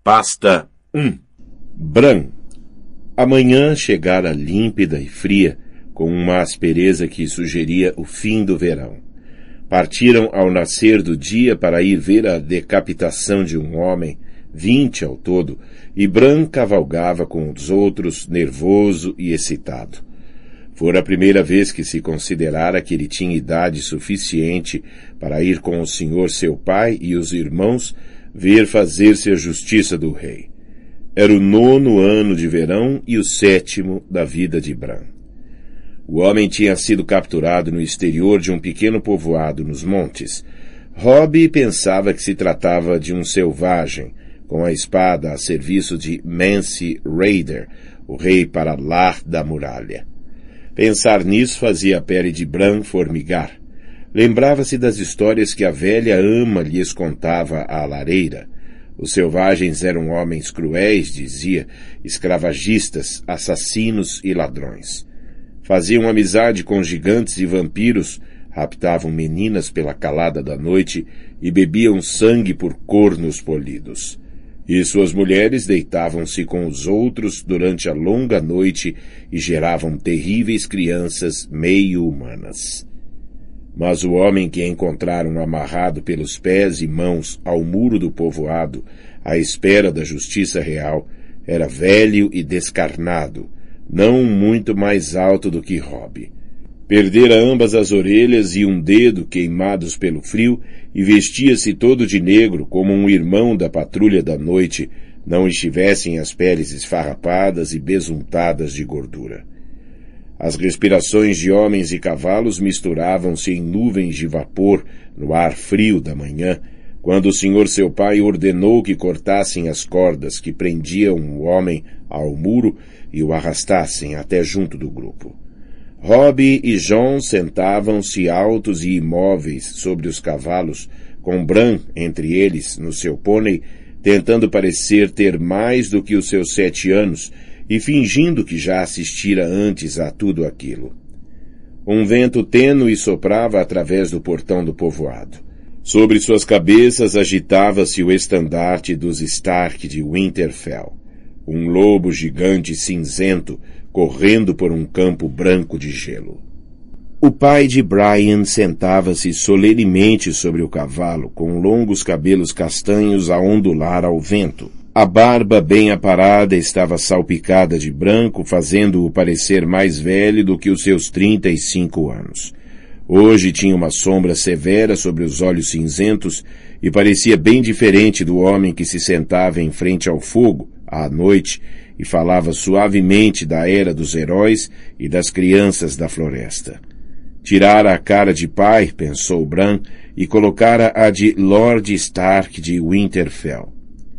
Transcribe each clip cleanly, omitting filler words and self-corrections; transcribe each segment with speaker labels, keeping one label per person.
Speaker 1: Pasta 1. Bran. A manhã chegara límpida e fria, com uma aspereza que sugeria o fim do verão. Partiram ao nascer do dia para ir ver a decapitação de um homem, 20 ao todo, e Bran cavalgava com os outros, nervoso e excitado. Fora a primeira vez que se considerara que ele tinha idade suficiente para ir com o senhor seu pai e os irmãos ver fazer-se a justiça do rei. Era o 9º ano de verão e o 7º da vida de Bran. O homem tinha sido capturado no exterior de um pequeno povoado nos montes. Robb pensava que se tratava de um selvagem, com a espada a serviço de Mance Rayder, o rei Paralar da muralha. Pensar nisso fazia a pele de Bran formigar. Lembrava-se das histórias que a velha ama lhes contava à lareira. Os selvagens eram homens cruéis, dizia, escravagistas, assassinos e ladrões. Faziam amizade com gigantes e vampiros, raptavam meninas pela calada da noite e bebiam sangue por cornos polidos. E suas mulheres deitavam-se com os outros durante a longa noite e geravam terríveis crianças meio-humanas. Mas o homem que encontraram amarrado pelos pés e mãos ao muro do povoado, à espera da justiça real, era velho e descarnado, não muito mais alto do que Robb. Perdera ambas as orelhas e um dedo queimados pelo frio e vestia-se todo de negro como um irmão da patrulha da noite não estivessem as peles esfarrapadas e besuntadas de gordura. As respirações de homens e cavalos misturavam-se em nuvens de vapor no ar frio da manhã, quando o senhor seu pai ordenou que cortassem as cordas que prendiam o homem ao muro e o arrastassem até junto do grupo. Robb e Jon sentavam-se altos e imóveis sobre os cavalos, com Bran entre eles no seu pônei, tentando parecer ter mais do que os seus 7 anos e fingindo que já assistira antes a tudo aquilo. Um vento tênue soprava através do portão do povoado. Sobre suas cabeças agitava-se o estandarte dos Stark de Winterfell, um lobo gigante cinzento correndo por um campo branco de gelo. O pai de Brian sentava-se solenemente sobre o cavalo, com longos cabelos castanhos a ondular ao vento. A barba bem aparada estava salpicada de branco, fazendo-o parecer mais velho do que os seus 35 anos. Hoje tinha uma sombra severa sobre os olhos cinzentos e parecia bem diferente do homem que se sentava em frente ao fogo, à noite, e falava suavemente da era dos heróis e das crianças da floresta. Tirara a cara de pai, pensou Bran, e colocara a de Lord Stark de Winterfell.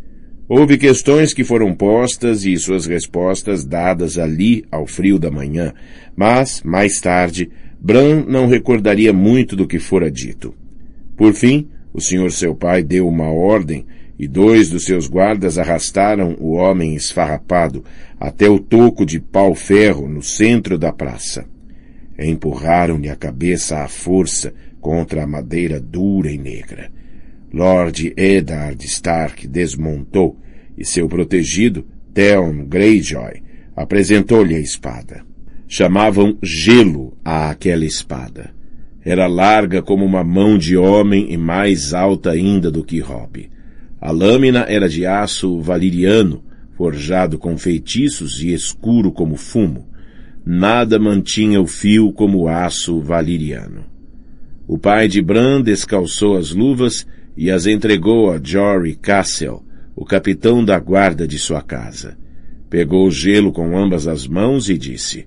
Speaker 1: Houve questões que foram postas e suas respostas dadas ali ao frio da manhã, mas, mais tarde, Bran não recordaria muito do que fora dito. Por fim, o senhor seu pai deu uma ordem e 2 dos seus guardas arrastaram o homem esfarrapado até o toco de pau-ferro no centro da praça. Empurraram-lhe a cabeça à força contra a madeira dura e negra. Lord Eddard Stark desmontou e seu protegido, Theon Greyjoy, apresentou-lhe a espada. Chamavam Gelo àquela espada. Era larga como uma mão de homem e mais alta ainda do que Robb. A lâmina era de aço valiriano, forjado com feitiços e escuro como fumo. Nada mantinha o fio como aço valiriano. O pai de Bran descalçou as luvas e as entregou a Jory Cassel, o capitão da guarda de sua casa. Pegou o gelo com ambas as mãos e disse: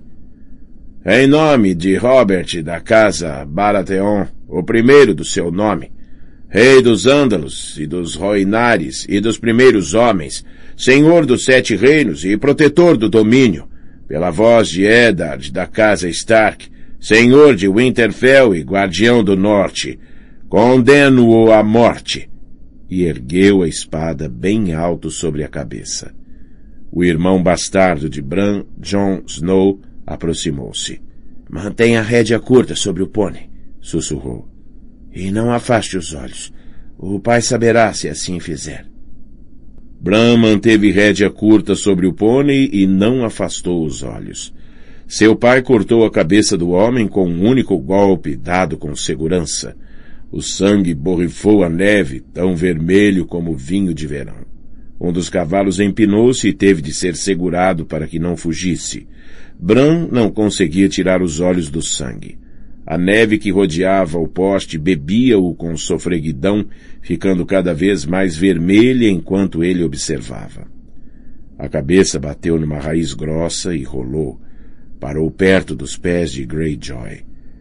Speaker 1: "Em nome de Robert da casa Baratheon, o primeiro do seu nome, rei dos Ândalos e dos Rhoynares e dos primeiros homens, senhor dos 7 reinos e protetor do domínio, pela voz de Eddard da casa Stark, senhor de Winterfell e guardião do norte, condeno-o à morte." E ergueu a espada bem alto sobre a cabeça. O irmão bastardo de Bran, Jon Snow, aproximou-se. "Mantenha a rédea curta sobre o pônei", sussurrou. "E não afaste os olhos. O pai saberá se assim fizer." Bran manteve rédea curta sobre o pônei e não afastou os olhos. Seu pai cortou a cabeça do homem com um único golpe dado com segurança. O sangue borrifou a neve, tão vermelho como vinho de verão. Um dos cavalos empinou-se e teve de ser segurado para que não fugisse. Bran não conseguia tirar os olhos do sangue. A neve que rodeava o poste bebia-o com sofreguidão, ficando cada vez mais vermelha enquanto ele observava. A cabeça bateu numa raiz grossa e rolou. Parou perto dos pés de Greyjoy.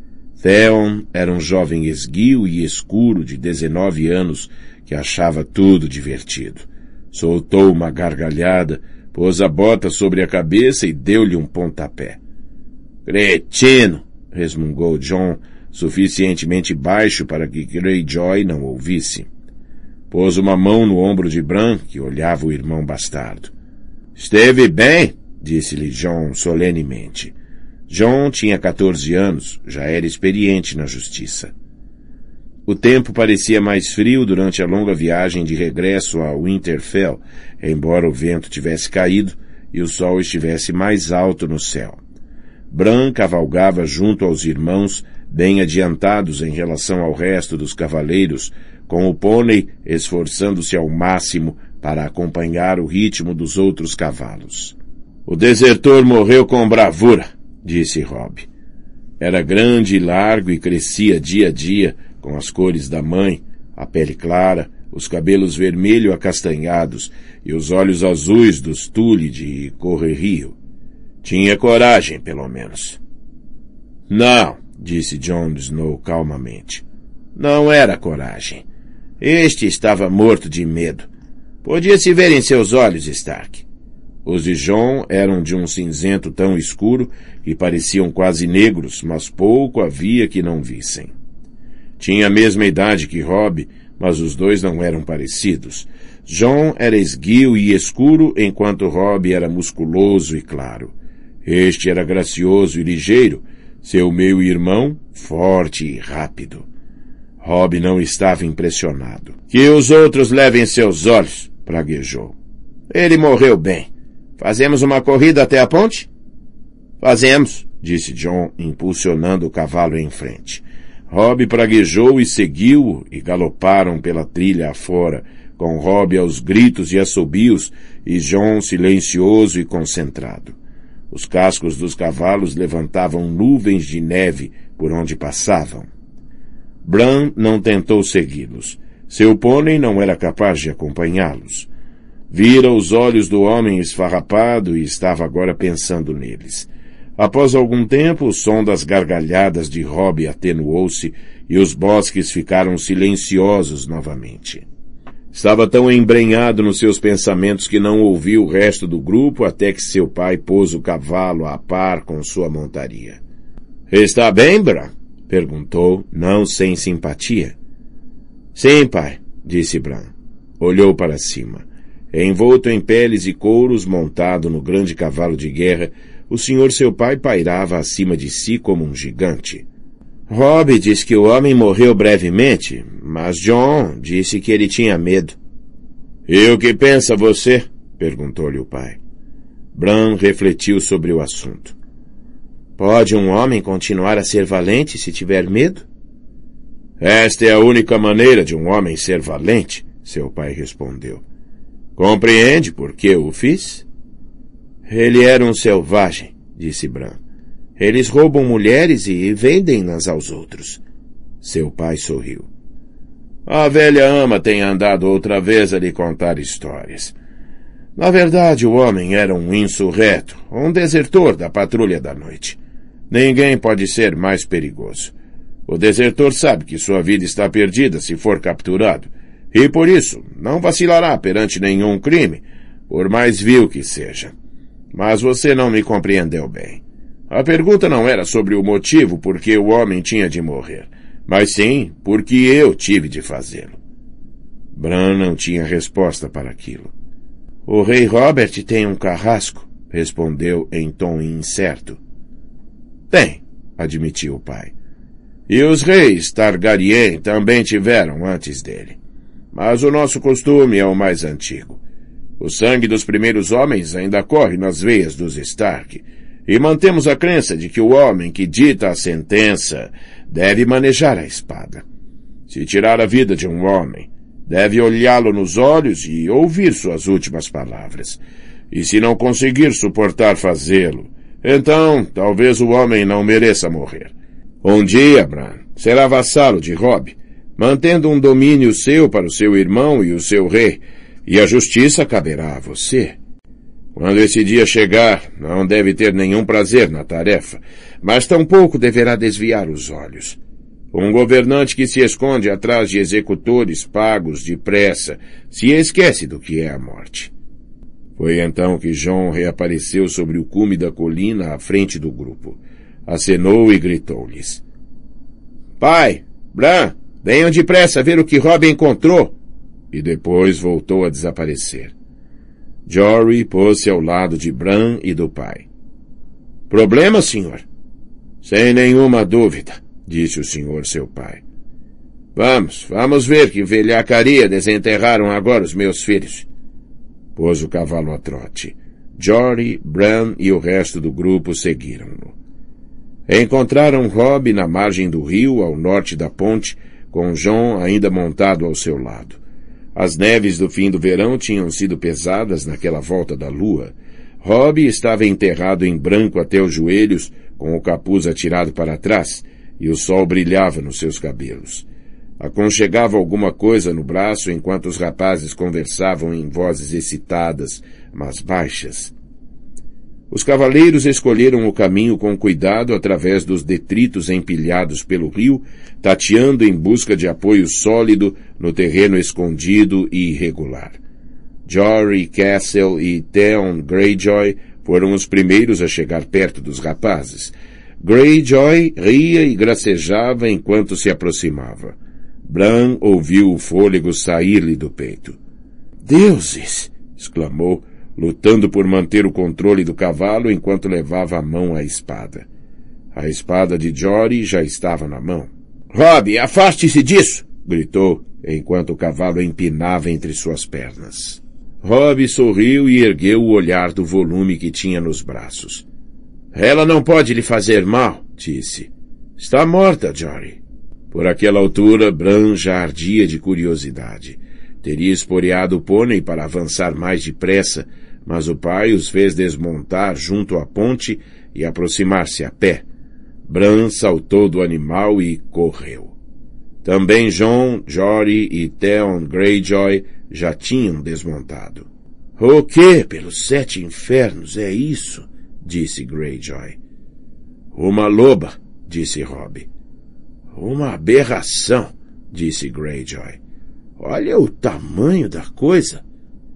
Speaker 1: Theon era um jovem esguio e escuro de 19 anos que achava tudo divertido. Soltou uma gargalhada, pôs a bota sobre a cabeça e deu-lhe um pontapé. Cretino! Resmungou Jon, suficientemente baixo para que Greyjoy não ouvisse. Pôs uma mão no ombro de Bran, que olhava o irmão bastardo. Esteve bem, disse-lhe Jon solenemente. Jon tinha 14 anos, já era experiente na justiça. O tempo parecia mais frio durante a longa viagem de regresso a Winterfell, embora o vento tivesse caído e o sol estivesse mais alto no céu. Bran cavalgava junto aos irmãos, bem adiantados em relação ao resto dos cavaleiros, com o pônei esforçando-se ao máximo para acompanhar o ritmo dos outros cavalos. O desertor morreu com bravura, disse Robb. Era grande e largo e crescia dia a dia, com as cores da mãe, a pele clara, os cabelos vermelho acastanhados e os olhos azuis dos Tully de Correrio. Tinha coragem, pelo menos. Não, disse Jon Snow calmamente. Não era coragem. Este estava morto de medo. Podia-se ver em seus olhos, Stark. Os de Jon eram de um cinzento tão escuro que pareciam quase negros, mas pouco havia que não vissem. Tinha a mesma idade que Robb, mas os dois não eram parecidos. Jon era esguio e escuro, enquanto Robb era musculoso e claro. Este era gracioso e ligeiro, seu meio-irmão, forte e rápido. Robb não estava impressionado. Que os outros levem seus olhos, praguejou. Ele morreu bem. Fazemos uma corrida até a ponte? Fazemos, disse Jon, impulsionando o cavalo em frente. Robb praguejou e seguiu-o e galoparam pela trilha afora, com Robb aos gritos e assobios e Jon silencioso e concentrado. Os cascos dos cavalos levantavam nuvens de neve por onde passavam. Bran não tentou segui-los. Seu pônei não era capaz de acompanhá-los. Vira os olhos do homem esfarrapado e estava agora pensando neles. Após algum tempo, o som das gargalhadas de Robb atenuou-se e os bosques ficaram silenciosos novamente. Estava tão embrenhado nos seus pensamentos que não ouviu o resto do grupo até que seu pai pôs o cavalo a par com sua montaria. — Está bem, Bran? — perguntou, não sem simpatia. — Sim, pai, disse Bran. Olhou para cima. Envolto em peles e couros, montado no grande cavalo de guerra, o senhor seu pai pairava acima de si como um gigante. Robb diz que o homem morreu brevemente, mas Jon disse que ele tinha medo. — E o que pensa você? — perguntou-lhe o pai. Bran refletiu sobre o assunto. — Pode um homem continuar a ser valente se tiver medo? — Esta é a única maneira de um homem ser valente, seu pai respondeu. — Compreende por que o fiz? — Ele era um selvagem, disse Bran. Eles roubam mulheres e vendem-nas aos outros. Seu pai sorriu. A velha ama tem andado outra vez a lhe contar histórias. Na verdade, o homem era um insurreto, um desertor da patrulha da noite. Ninguém pode ser mais perigoso. O desertor sabe que sua vida está perdida se for capturado, e por isso não vacilará perante nenhum crime, por mais vil que seja. Mas você não me compreendeu bem. A pergunta não era sobre o motivo por que o homem tinha de morrer, mas sim porque eu tive de fazê-lo. Bran não tinha resposta para aquilo. O rei Robert tem um carrasco, respondeu em tom incerto. Tem, admitiu o pai. E os reis Targaryen também tiveram antes dele. Mas o nosso costume é o mais antigo. O sangue dos primeiros homens ainda corre nas veias dos Stark, e mantemos a crença de que o homem que dita a sentença deve manejar a espada. Se tirar a vida de um homem, deve olhá-lo nos olhos e ouvir suas últimas palavras. E se não conseguir suportar fazê-lo, então talvez o homem não mereça morrer. Um dia, Bran será vassalo de Robb, mantendo um domínio seu para o seu irmão e o seu rei, e a justiça caberá a você. Quando esse dia chegar, não deve ter nenhum prazer na tarefa, mas tampouco deverá desviar os olhos. Um governante que se esconde atrás de executores pagos depressa se esquece do que é a morte. Foi então que Jon reapareceu sobre o cume da colina à frente do grupo. Acenou e gritou-lhes: Pai, Bran, venham depressa ver o que Robb encontrou! E depois voltou a desaparecer. Jory pôs-se ao lado de Bran e do pai. Problema, senhor? Sem nenhuma dúvida, disse o senhor seu pai. Vamos ver que velhacaria desenterraram agora os meus filhos. Pôs o cavalo a trote. Jory, Bran e o resto do grupo seguiram-no. Encontraram Robb na margem do rio, ao norte da ponte, com Jon ainda montado ao seu lado. As neves do fim do verão tinham sido pesadas naquela volta da lua. Robb estava enterrado em branco até os joelhos, com o capuz atirado para trás, e o sol brilhava nos seus cabelos. Aconchegava alguma coisa no braço enquanto os rapazes conversavam em vozes excitadas, mas baixas. Os cavaleiros escolheram o caminho com cuidado através dos detritos empilhados pelo rio, tateando em busca de apoio sólido no terreno escondido e irregular. Jory Castle e Theon Greyjoy foram os primeiros a chegar perto dos rapazes. Greyjoy ria e gracejava enquanto se aproximava. Bran ouviu o fôlego sair-lhe do peito. Deuses! Exclamou, lutando por manter o controle do cavalo enquanto levava a mão à espada. A espada de Jory já estava na mão. Robb, afaste-se disso! Gritou, enquanto o cavalo empinava entre suas pernas. Robb sorriu e ergueu o olhar do volume que tinha nos braços. Ela não pode lhe fazer mal, disse. Está morta, Jory. Por aquela altura, Bran já ardia de curiosidade. Teria esporeado o pônei para avançar mais depressa, mas o pai os fez desmontar junto à ponte e aproximar-se a pé. Bran saltou do animal e correu. Também Jon, Jory e Theon Greyjoy já tinham desmontado. O que, pelos 7 infernos, é isso? Disse Greyjoy. Uma loba, disse Robb. Uma aberração, disse Greyjoy. Olha o tamanho da coisa.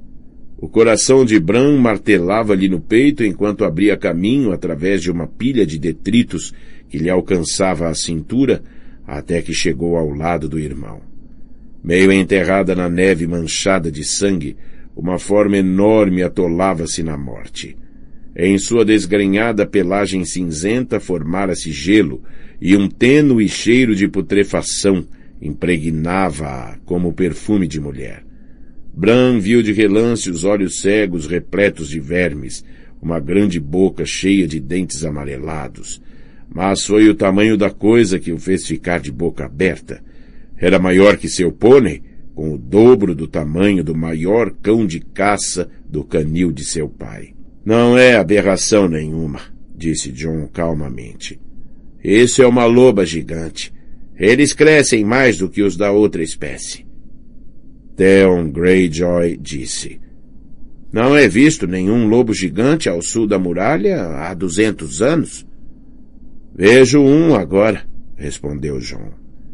Speaker 1: O coração de Bran martelava-lhe no peito enquanto abria caminho através de uma pilha de detritos que lhe alcançava a cintura até que chegou ao lado do irmão. Meio enterrada na neve manchada de sangue, uma forma enorme atolava-se na morte. Em sua desgrenhada pelagem cinzenta formara-se gelo e um tênue cheiro de putrefação impregnava-a como perfume de mulher. Bran viu de relance os olhos cegos repletos de vermes, uma grande boca cheia de dentes amarelados. Mas foi o tamanho da coisa que o fez ficar de boca aberta. Era maior que seu pônei, com o dobro do tamanho do maior cão de caça do canil de seu pai. Não é aberração nenhuma, disse Jon calmamente. Isso é uma loba gigante. Eles crescem mais do que os da outra espécie. Theon Greyjoy disse. Não é visto nenhum lobo gigante ao sul da muralha há 200 anos? Vejo um agora, respondeu Jon.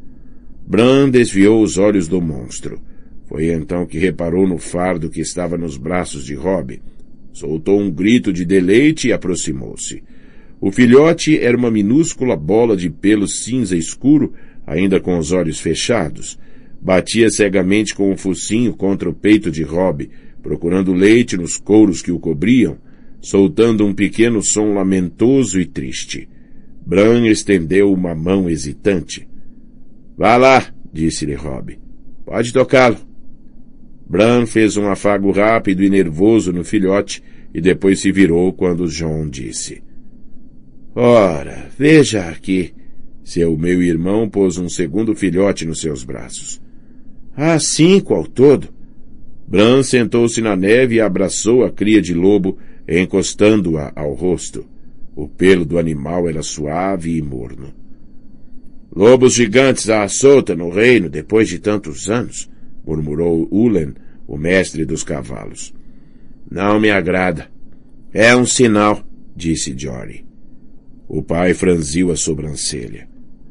Speaker 1: Bran desviou os olhos do monstro. Foi então que reparou no fardo que estava nos braços de Robb. Soltou um grito de deleite e aproximou-se. O filhote era uma minúscula bola de pelo cinza escuro, ainda com os olhos fechados. Batia cegamente com o focinho contra o peito de Robb, procurando leite nos couros que o cobriam, soltando um pequeno som lamentoso e triste. Bran estendeu uma mão hesitante. Vá lá, disse-lhe Robb. Pode tocá-lo. Bran fez um afago rápido e nervoso no filhote e depois se virou quando Jon disse: Ora, veja aqui. Seu meu irmão pôs um segundo filhote nos seus braços. Há 5 ao todo. Bran sentou-se na neve e abraçou a cria de lobo, encostando-a ao rosto. O pelo do animal era suave e morno. Lobos gigantes à solta no reino depois de tantos anos, murmurou Ulen, o mestre dos cavalos. Não me agrada. É um sinal, disse Jory. O pai franziu a sobrancelha.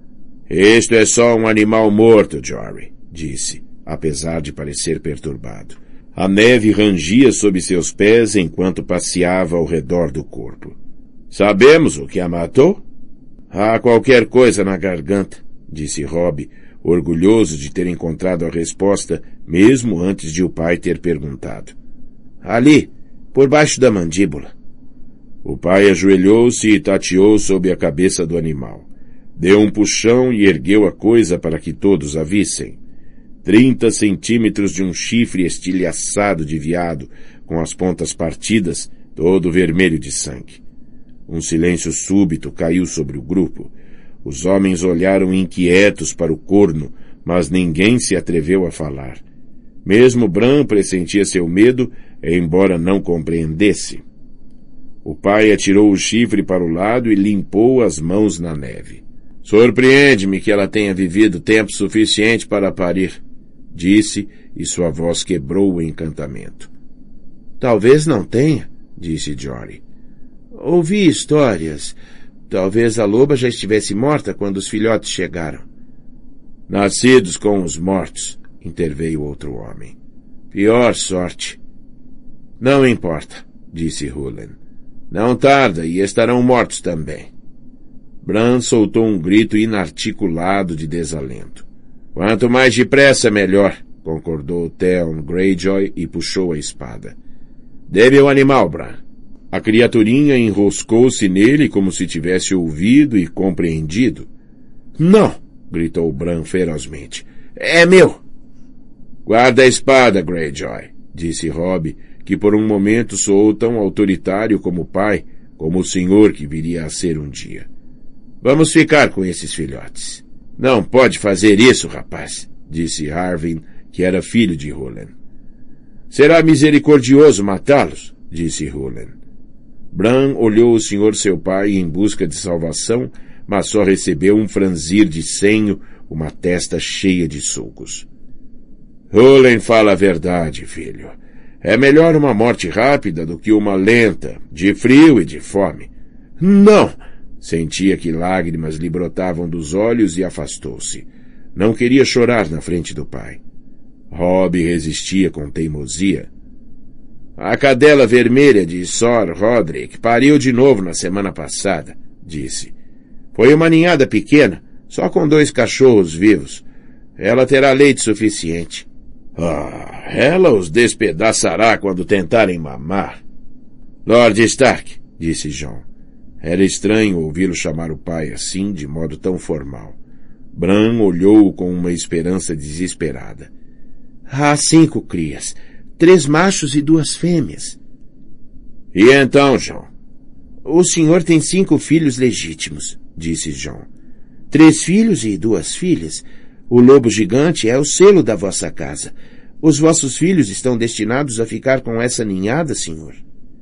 Speaker 1: Isto é só um animal morto, Jory, disse, apesar de parecer perturbado. A neve rangia sob seus pés enquanto passeava ao redor do corpo. Sabemos o que a matou? Há qualquer coisa na garganta, disse Robb, orgulhoso de ter encontrado a resposta, mesmo antes de o pai ter perguntado. Ali, por baixo da mandíbula. O pai ajoelhou-se e tateou sob a cabeça do animal. Deu um puxão e ergueu a coisa para que todos a vissem. 30 centímetros de um chifre estilhaçado de veado, com as pontas partidas, todo vermelho de sangue. Um silêncio súbito caiu sobre o grupo. Os homens olharam inquietos para o corno, mas ninguém se atreveu a falar. Mesmo Bran pressentia seu medo, embora não compreendesse. O pai atirou o chifre para o lado e limpou as mãos na neve. Surpreende-me que ela tenha vivido tempo suficiente para parir, disse, e sua voz quebrou o encantamento. Talvez não tenha, disse Jory. Ouvi histórias. Talvez a loba já estivesse morta quando os filhotes chegaram. Nascidos com os mortos, interveio outro homem. Pior sorte. Não importa, disse Hulen. Não tarda e estarão mortos também. Bran soltou um grito inarticulado de desalento. Quanto mais depressa, melhor, concordou Theon Greyjoy e puxou a espada. Dê-me o animal, Bran. A criaturinha enroscou-se nele como se tivesse ouvido e compreendido. Não, gritou Bran ferozmente. É meu. Guarda a espada, Greyjoy, disse Robb, que por um momento soou tão autoritário como o pai, como o senhor que viria a ser um dia. Vamos ficar com esses filhotes. Não pode fazer isso, rapaz, disse Harwin, que era filho de Hulen. Será misericordioso matá-los, disse Hulen. Bran olhou o senhor seu pai em busca de salvação, mas só recebeu um franzir de senho, uma testa cheia de sulcos. Hulen fala a verdade, filho. É melhor uma morte rápida do que uma lenta, de frio e de fome. Não! Sentia que lágrimas lhe brotavam dos olhos e afastou-se. Não queria chorar na frente do pai. Robb resistia com teimosia. A cadela vermelha de Sor Rodrik pariu de novo na semana passada, disse. Foi uma ninhada pequena, só com 2 cachorros vivos. Ela terá leite suficiente. Ah, ela os despedaçará quando tentarem mamar. Lord Stark, disse Jon. Era estranho ouvi-lo chamar o pai assim, de modo tão formal. Bran olhou-o com uma esperança desesperada. Há 5 crias, 3 machos e 2 fêmeas. E então, Jon? O senhor tem 5 filhos legítimos, disse Jon. 3 filhos e 2 filhas. O lobo gigante é o selo da vossa casa. Os vossos filhos estão destinados a ficar com essa ninhada, senhor?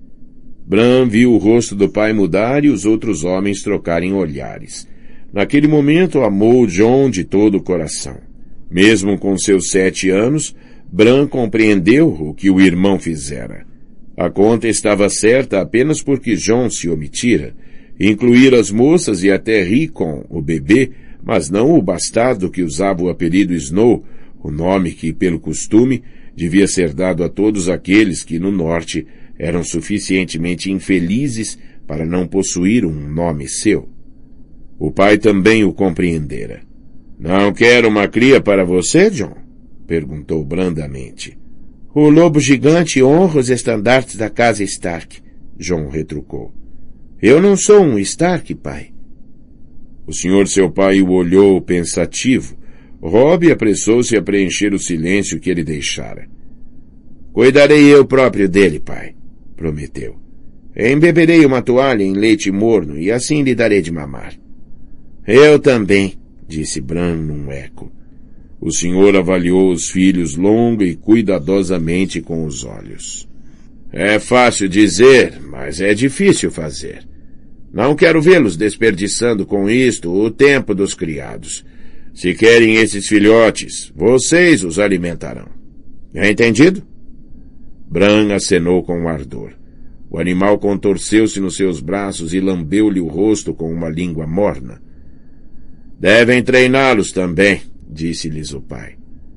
Speaker 1: Bran viu o rosto do pai mudar e os outros homens trocarem olhares. Naquele momento amou Jon de todo o coração. Mesmo com seus 7 anos, Bran compreendeu o que o irmão fizera. A conta estava certa apenas porque Jon se omitira, incluir as moças e até Rickon, o bebê, mas não o bastardo que usava o apelido Snow, o nome que, pelo costume, devia ser dado a todos aqueles que, no norte, eram suficientemente infelizes para não possuir um nome seu. O pai também o compreendera. Não quer uma cria para você, Jon? Perguntou brandamente. O lobo gigante honra os estandartes da casa Stark, Jon retrucou. Eu não sou um Stark, pai. O senhor seu pai o olhou pensativo. Robb apressou-se a preencher o silêncio que ele deixara. Cuidarei eu próprio dele, pai, prometeu. Embeberei uma toalha em leite morno e assim lhe darei de mamar. Eu também, disse Bran num eco. O senhor avaliou os filhos longa e cuidadosamente com os olhos. É fácil dizer, mas é difícil fazer. Não quero vê-los desperdiçando com isto o tempo dos criados. Se querem esses filhotes, vocês os alimentarão. É entendido? Bran acenou com ardor. O animal contorceu-se nos seus braços e lambeu-lhe o rosto com uma língua morna. Devem treiná-los também, disse-lhes o pai.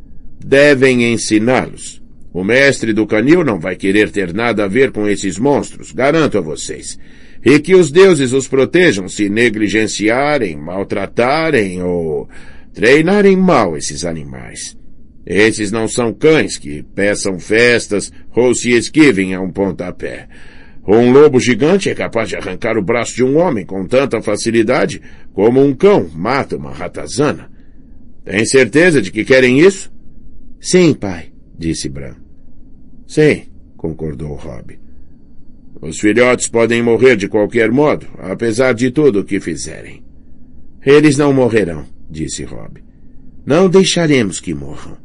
Speaker 1: Devem ensiná-los. O mestre do canil não vai querer ter nada a ver com esses monstros, garanto a vocês. E que os deuses os protejam se negligenciarem, maltratarem ou treinarem mal esses animais. Esses não são cães que peçam festas ou se esquivem a um pontapé. Um lobo gigante é capaz de arrancar o braço de um homem com tanta facilidade como um cão mata uma ratazana. Tem certeza de que querem isso? Sim, pai, disse Bran. Sim, concordou Robb. Os filhotes podem morrer de qualquer modo, apesar de tudo o que fizerem. Eles não morrerão, disse Robb. Não deixaremos que morram.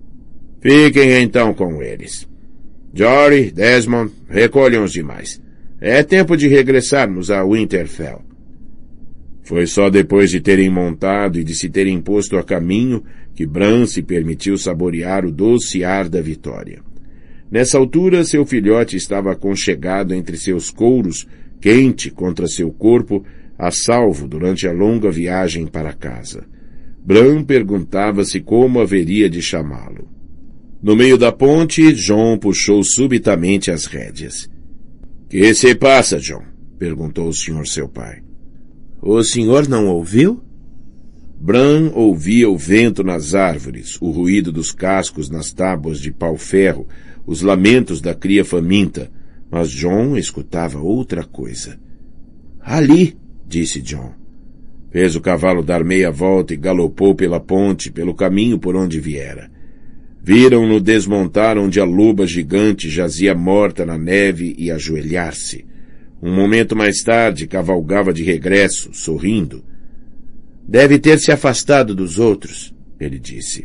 Speaker 1: Fiquem então com eles. Jory, Desmond, recolham os demais. É tempo de regressarmos a Winterfell. Foi só depois de terem montado e de se terem posto a caminho que Bran se permitiu saborear o doce ar da vitória. Nessa altura, seu filhote estava aconchegado entre seus couros, quente contra seu corpo, a salvo durante a longa viagem para casa. Bran perguntava-se como haveria de chamá-lo. No meio da ponte, Jon puxou subitamente as rédeas. — Que se passa, Jon? — perguntou o senhor seu pai. — O senhor não ouviu? Bran ouvia o vento nas árvores, o ruído dos cascos nas tábuas de pau-ferro, os lamentos da cria faminta, mas Jon escutava outra coisa. — Ali! — disse Jon. Fez o cavalo dar meia volta e galopou pela ponte, pelo caminho por onde viera. Viram-no desmontar onde a loba gigante jazia morta na neve e ajoelhar-se. Um momento mais tarde, cavalgava de regresso, sorrindo. Deve ter se afastado dos outros, ele disse.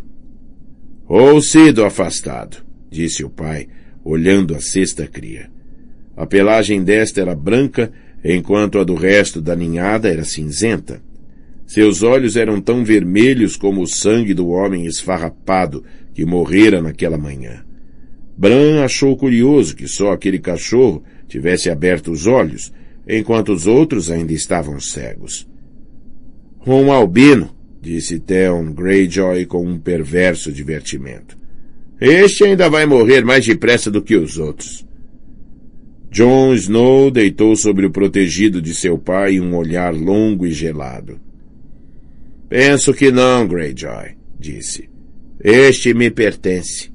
Speaker 1: Ou sido afastado, disse o pai, olhando a sexta cria. A pelagem desta era branca, enquanto a do resto da ninhada era cinzenta. Seus olhos eram tão vermelhos como o sangue do homem esfarrapado que morrera naquela manhã. Bran achou curioso que só aquele cachorro tivesse aberto os olhos, enquanto os outros ainda estavam cegos. Um albino, disse Theon Greyjoy com um perverso divertimento. Este ainda vai morrer mais depressa do que os outros. Jon Snow deitou sobre o protegido de seu pai um olhar longo e gelado. Penso que não, Greyjoy, disse. Este me pertence.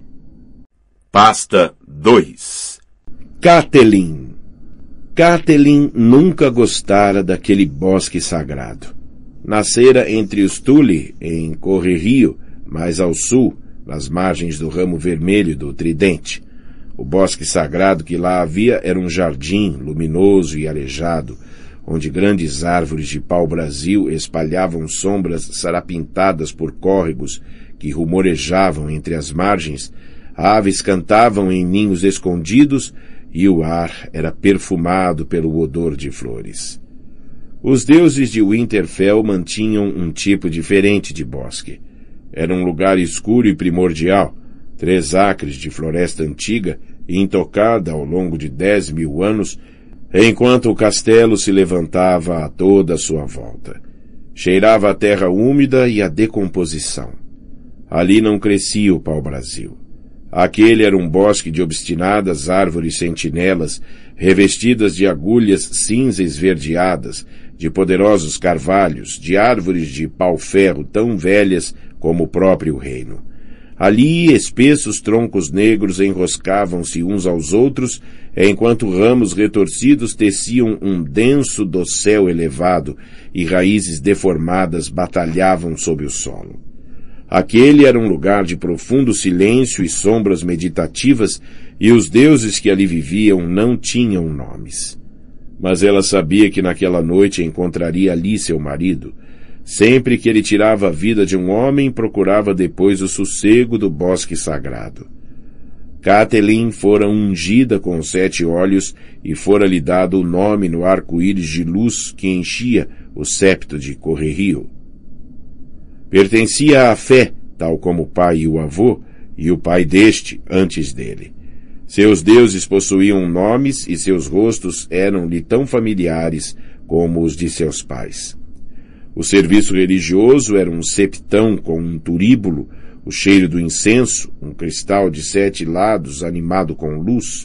Speaker 1: Pasta 2. Catelyn. Catelyn nunca gostara daquele bosque sagrado. Nascera entre os Tully, em Correrio, mais ao sul, nas margens do ramo vermelho do Tridente. O bosque sagrado que lá havia era um jardim luminoso e arejado, onde grandes árvores de pau-brasil espalhavam sombras sarapintadas por córregos que rumorejavam entre as margens, aves cantavam em ninhos escondidos e o ar era perfumado pelo odor de flores. Os deuses de Winterfell mantinham um tipo diferente de bosque. Era um lugar escuro e primordial, 3 acres de floresta antiga, intocada ao longo de 10.000 anos, enquanto o castelo se levantava a toda a sua volta. Cheirava a terra úmida e a decomposição. Ali não crescia o pau-brasil. Aquele era um bosque de obstinadas árvores sentinelas, revestidas de agulhas cinza esverdeadas, de poderosos carvalhos, de árvores de pau-ferro tão velhas como o próprio reino. Ali, espessos troncos negros enroscavam-se uns aos outros, enquanto ramos retorcidos teciam um denso dossel elevado e raízes deformadas batalhavam sob o solo. Aquele era um lugar de profundo silêncio e sombras meditativas, e os deuses que ali viviam não tinham nomes. Mas ela sabia que naquela noite encontraria ali seu marido. Sempre que ele tirava a vida de um homem, procurava depois o sossego do bosque sagrado. Catelyn fora ungida com 7 óleos e fora-lhe dado o nome no arco-íris de luz que enchia o septo de Correrio. Pertencia à fé, tal como o pai e o avô, e o pai deste antes dele. Seus deuses possuíam nomes e seus rostos eram-lhe tão familiares como os de seus pais. O serviço religioso era um septão com um turíbulo, o cheiro do incenso, um cristal de 7 lados animado com luz,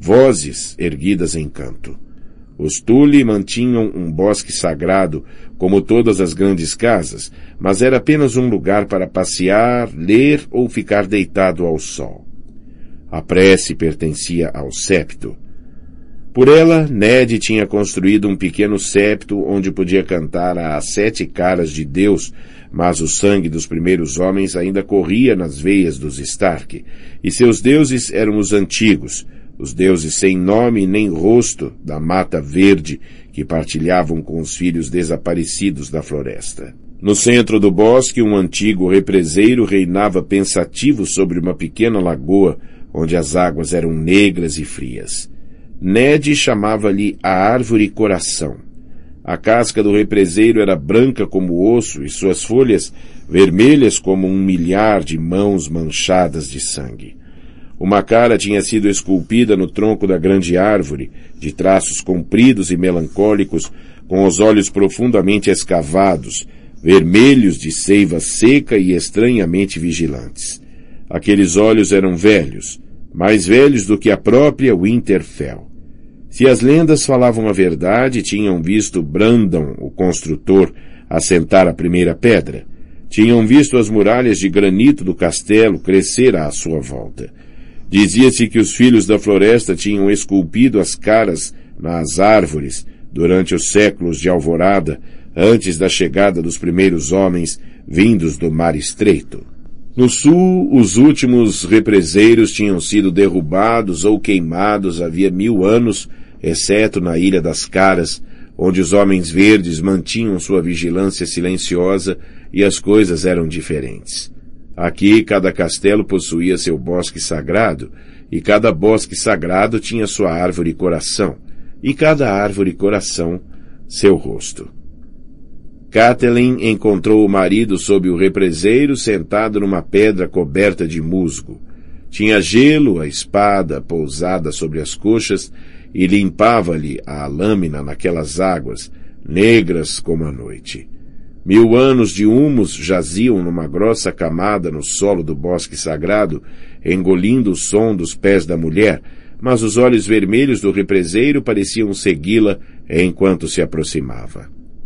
Speaker 1: vozes erguidas em canto. Os Tule mantinham um bosque sagrado, como todas as grandes casas, mas era apenas um lugar para passear, ler ou ficar deitado ao sol. A prece pertencia ao septo. Por ela, Ned tinha construído um pequeno septo onde podia cantar às 7 caras de Deus, mas o sangue dos primeiros homens ainda corria nas veias dos Stark, e seus deuses eram os antigos, os deuses sem nome nem rosto da mata verde que partilhavam com os filhos desaparecidos da floresta. No centro do bosque, um antigo represeiro reinava pensativo sobre uma pequena lagoa, onde as águas eram negras e frias. Ned chamava-lhe a Árvore Coração. A casca do represeiro era branca como o osso e suas folhas vermelhas como 1 milhar de mãos manchadas de sangue. Uma cara tinha sido esculpida no tronco da grande árvore, de traços compridos e melancólicos, com os olhos profundamente escavados, vermelhos de seiva seca e estranhamente vigilantes. Aqueles olhos eram velhos, mais velhos do que a própria Winterfell. Se as lendas falavam a verdade, tinham visto Brandon, o construtor, assentar a primeira pedra. Tinham visto as muralhas de granito do castelo crescer à sua volta. Dizia-se que os filhos da floresta tinham esculpido as caras nas árvores durante os séculos de alvorada, antes da chegada dos primeiros homens vindos do Mar Estreito. No sul, os últimos represeiros tinham sido derrubados ou queimados havia 1000 anos, exceto na Ilha das Caras, onde os Homens Verdes mantinham sua vigilância silenciosa e as coisas eram diferentes. Aqui, cada castelo possuía seu bosque sagrado, e cada bosque sagrado tinha sua árvore coração, e cada árvore coração seu rosto. Catelyn encontrou o marido sob o represeiro, sentado numa pedra coberta de musgo. Tinha gelo, a espada pousada sobre as coxas, e limpava-lhe a lâmina naquelas águas, negras como a noite. 1000 anos de humus jaziam numa grossa camada no solo do bosque sagrado, engolindo o som dos pés da mulher, mas os olhos vermelhos do represeiro pareciam segui-la enquanto se aproximava.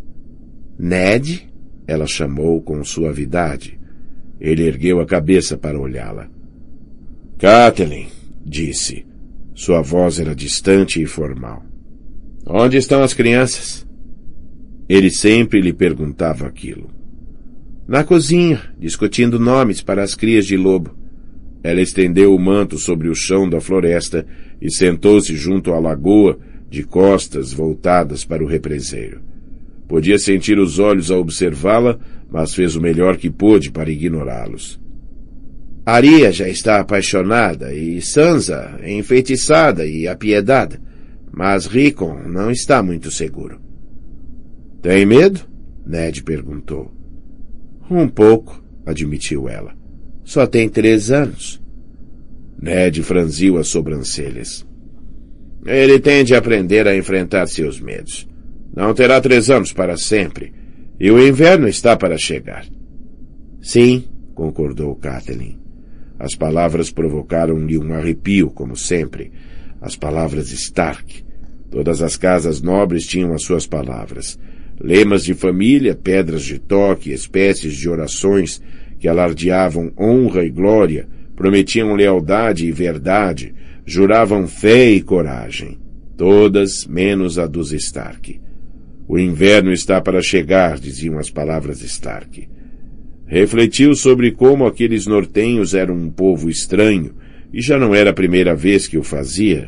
Speaker 1: Ned? Ela chamou com suavidade. Ele ergueu a cabeça para olhá-la. Catelyn, disse. Sua voz era distante e formal. Onde estão as crianças? Ele sempre lhe perguntava aquilo. Na cozinha, discutindo nomes para as crias de lobo. Ela estendeu o manto sobre o chão da floresta e sentou-se junto à lagoa, de costas voltadas para o represeiro. Podia sentir os olhos a observá-la, mas fez o melhor que pôde para ignorá-los. Arya já está apaixonada e Sansa enfeitiçada e apiedada, mas Rickon não está muito seguro. Tem medo? Ned perguntou. Um pouco, admitiu ela. Só tem 3 anos. Ned franziu as sobrancelhas. Ele tem de aprender a enfrentar seus medos. Não terá 3 anos para sempre, e o inverno está para chegar. Sim, concordou Catelyn. As palavras provocaram-lhe um arrepio, como sempre. As palavras Stark. Todas as casas nobres tinham as suas palavras. Lemas de família, pedras de toque, espécies de orações que alardeavam honra e glória, prometiam lealdade e verdade, juravam fé e coragem. Todas menos a dos Stark. O inverno está para chegar, diziam as palavras Stark. Refletiu sobre como aqueles nortenhos eram um povo estranho, e já não era a primeira vez que o fazia.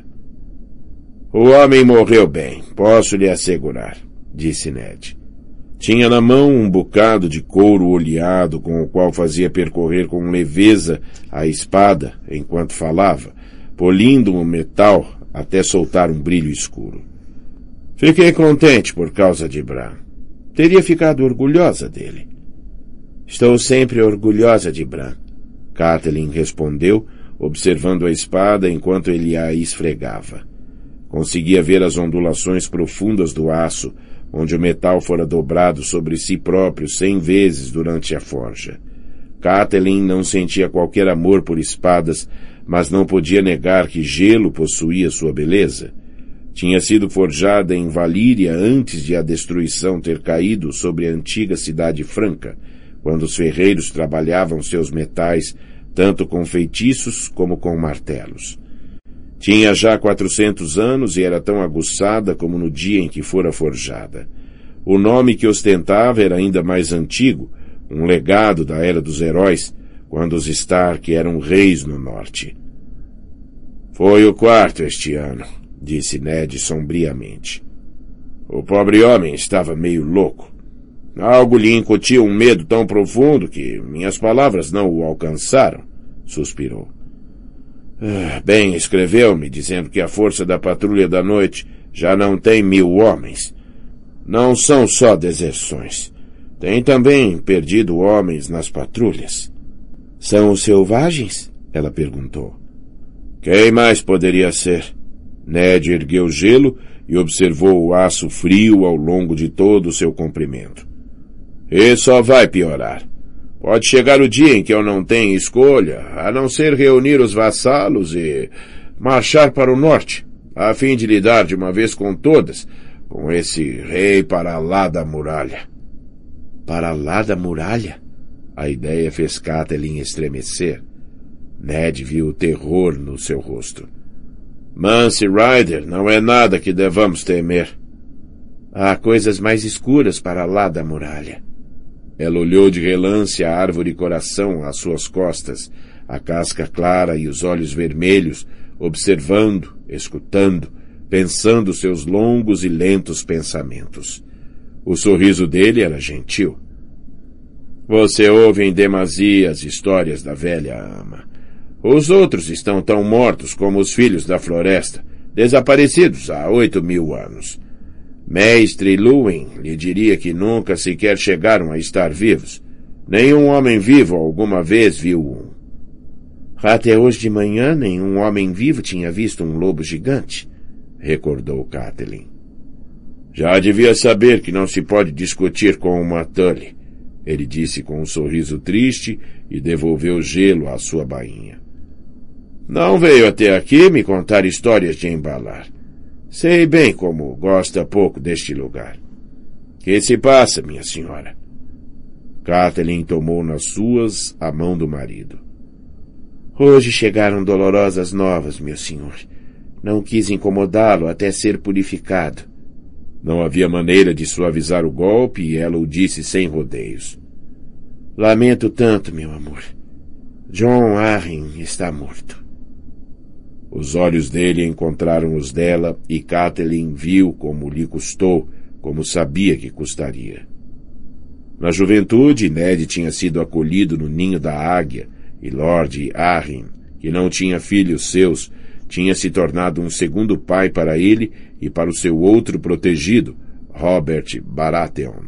Speaker 1: O homem morreu bem, posso lhe assegurar, disse Ned. Tinha na mão um bocado de couro oleado com o qual fazia percorrer com leveza a espada enquanto falava, polindo o metal até soltar um brilho escuro. Fiquei contente por causa de Bran. Teria ficado orgulhosa dele. Estou sempre orgulhosa de Bran, Catelyn respondeu, observando a espada enquanto ele a esfregava. Conseguia ver as ondulações profundas do aço, onde o metal fora dobrado sobre si próprio 100 vezes durante a forja. Catelyn não sentia qualquer amor por espadas, mas não podia negar que gelo possuía sua beleza. Tinha sido forjada em Valíria antes de a destruição ter caído sobre a antiga cidade franca, quando os ferreiros trabalhavam seus metais tanto com feitiços como com martelos. Tinha já 400 anos e era tão aguçada como no dia em que fora forjada. O nome que ostentava era ainda mais antigo, um legado da Era dos Heróis, quando os Stark eram reis no norte. Foi o quarto este ano, disse Ned sombriamente. O pobre homem estava meio louco. Algo lhe incutiu um medo tão profundo que minhas palavras não o alcançaram, suspirou. Bem, escreveu-me dizendo que a força da patrulha da noite já não tem 1000 homens. Não são só deserções. Tem também perdido homens nas patrulhas. São os selvagens? Ela perguntou. Quem mais poderia ser? Ned ergueu gelo e observou o aço frio ao longo de todo o seu comprimento. E só vai piorar. Pode chegar o dia em que eu não tenha escolha, a não ser reunir os vassalos e marchar para o norte, a fim de lidar de uma vez com todas, com esse rei para lá da muralha. Para lá da muralha? A ideia fez Catelyn estremecer. Ned viu o terror no seu rosto. Mance Rider não é nada que devamos temer. Há coisas mais escuras para lá da muralha. Ela olhou de relance a árvore coração às suas costas, a casca clara e os olhos vermelhos, observando, escutando, pensando seus longos e lentos pensamentos. O sorriso dele era gentil. Você ouve em demasia as histórias da velha ama. Os outros estão tão mortos como os filhos da floresta, desaparecidos há 8.000 anos. Mestre Luwin lhe diria que nunca sequer chegaram a estar vivos. Nenhum homem vivo alguma vez viu um. Até hoje de manhã nenhum homem vivo tinha visto um lobo gigante, recordou Catelyn. Já devia saber que não se pode discutir com uma Tully, ele disse com um sorriso triste e devolveu gelo à sua bainha. Não veio até aqui me contar histórias de embalar. Sei bem como gosta pouco deste lugar. Que se passa, minha senhora? Catelyn tomou nas suas a mão do marido. Hoje chegaram dolorosas novas, meu senhor. Não quis incomodá-lo até ser purificado. Não havia maneira de suavizar o golpe e ela o disse sem rodeios. Lamento tanto, meu amor. Jon Arryn está morto. Os olhos dele encontraram os dela e Catelyn viu como lhe custou, como sabia que custaria. Na juventude, Ned tinha sido acolhido no ninho da águia e Lord Arryn, que não tinha filhos seus, tinha se tornado um segundo pai para ele e para o seu outro protegido, Robert Baratheon.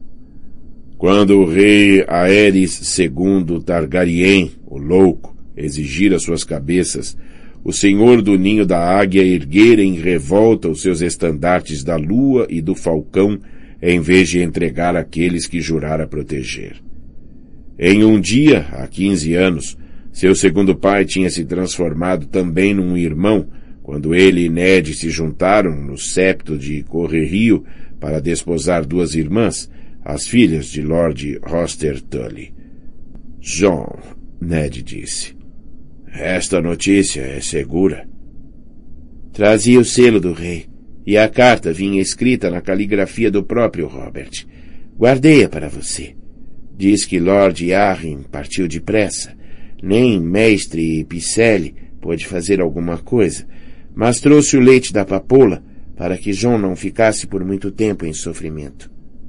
Speaker 1: Quando o rei Aerys II Targaryen, o louco, exigira suas cabeças, o senhor do ninho da águia erguera em revolta os seus estandartes da lua e do falcão, em vez de entregar aqueles que jurara proteger. Em um dia, há 15 anos, seu segundo pai tinha se transformado também num irmão, quando ele e Ned se juntaram no septo de Correrio para desposar 2 irmãs, as filhas de Lord Roster Tully. Jon, Ned disse. Esta notícia é segura. Trazia o selo do rei, e a carta vinha escrita na caligrafia do próprio Robert. Guardei-a para você.
Speaker 2: Diz que Lord Arryn partiu depressa. Nem Mestre Picelli pôde fazer alguma coisa, mas trouxe o leite da papoula para que Jon não ficasse por muito tempo em sofrimento.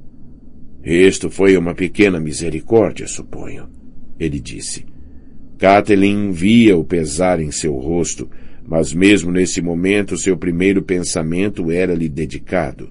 Speaker 1: Isto foi uma pequena misericórdia, suponho, ele disse. Catelyn via o pesar em seu rosto, mas mesmo nesse momento seu primeiro pensamento era-lhe dedicado.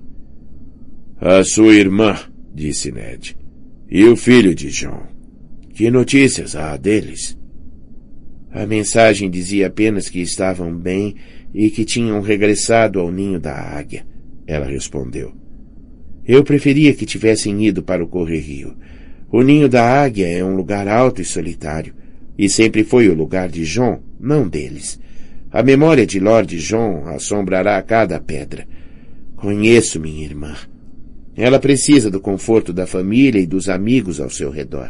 Speaker 1: A sua irmã, disse Ned, e o filho de Jon. Que notícias há deles?
Speaker 2: A mensagem dizia apenas que estavam bem e que tinham regressado ao ninho da águia, ela respondeu. Eu preferia que tivessem ido para o Correrio. O ninho da águia é um lugar alto e solitário, e sempre foi o lugar de Jon, não deles. A memória de Lord Jon assombrará cada pedra. Conheço minha irmã. Ela precisa do conforto da família e dos amigos ao seu redor.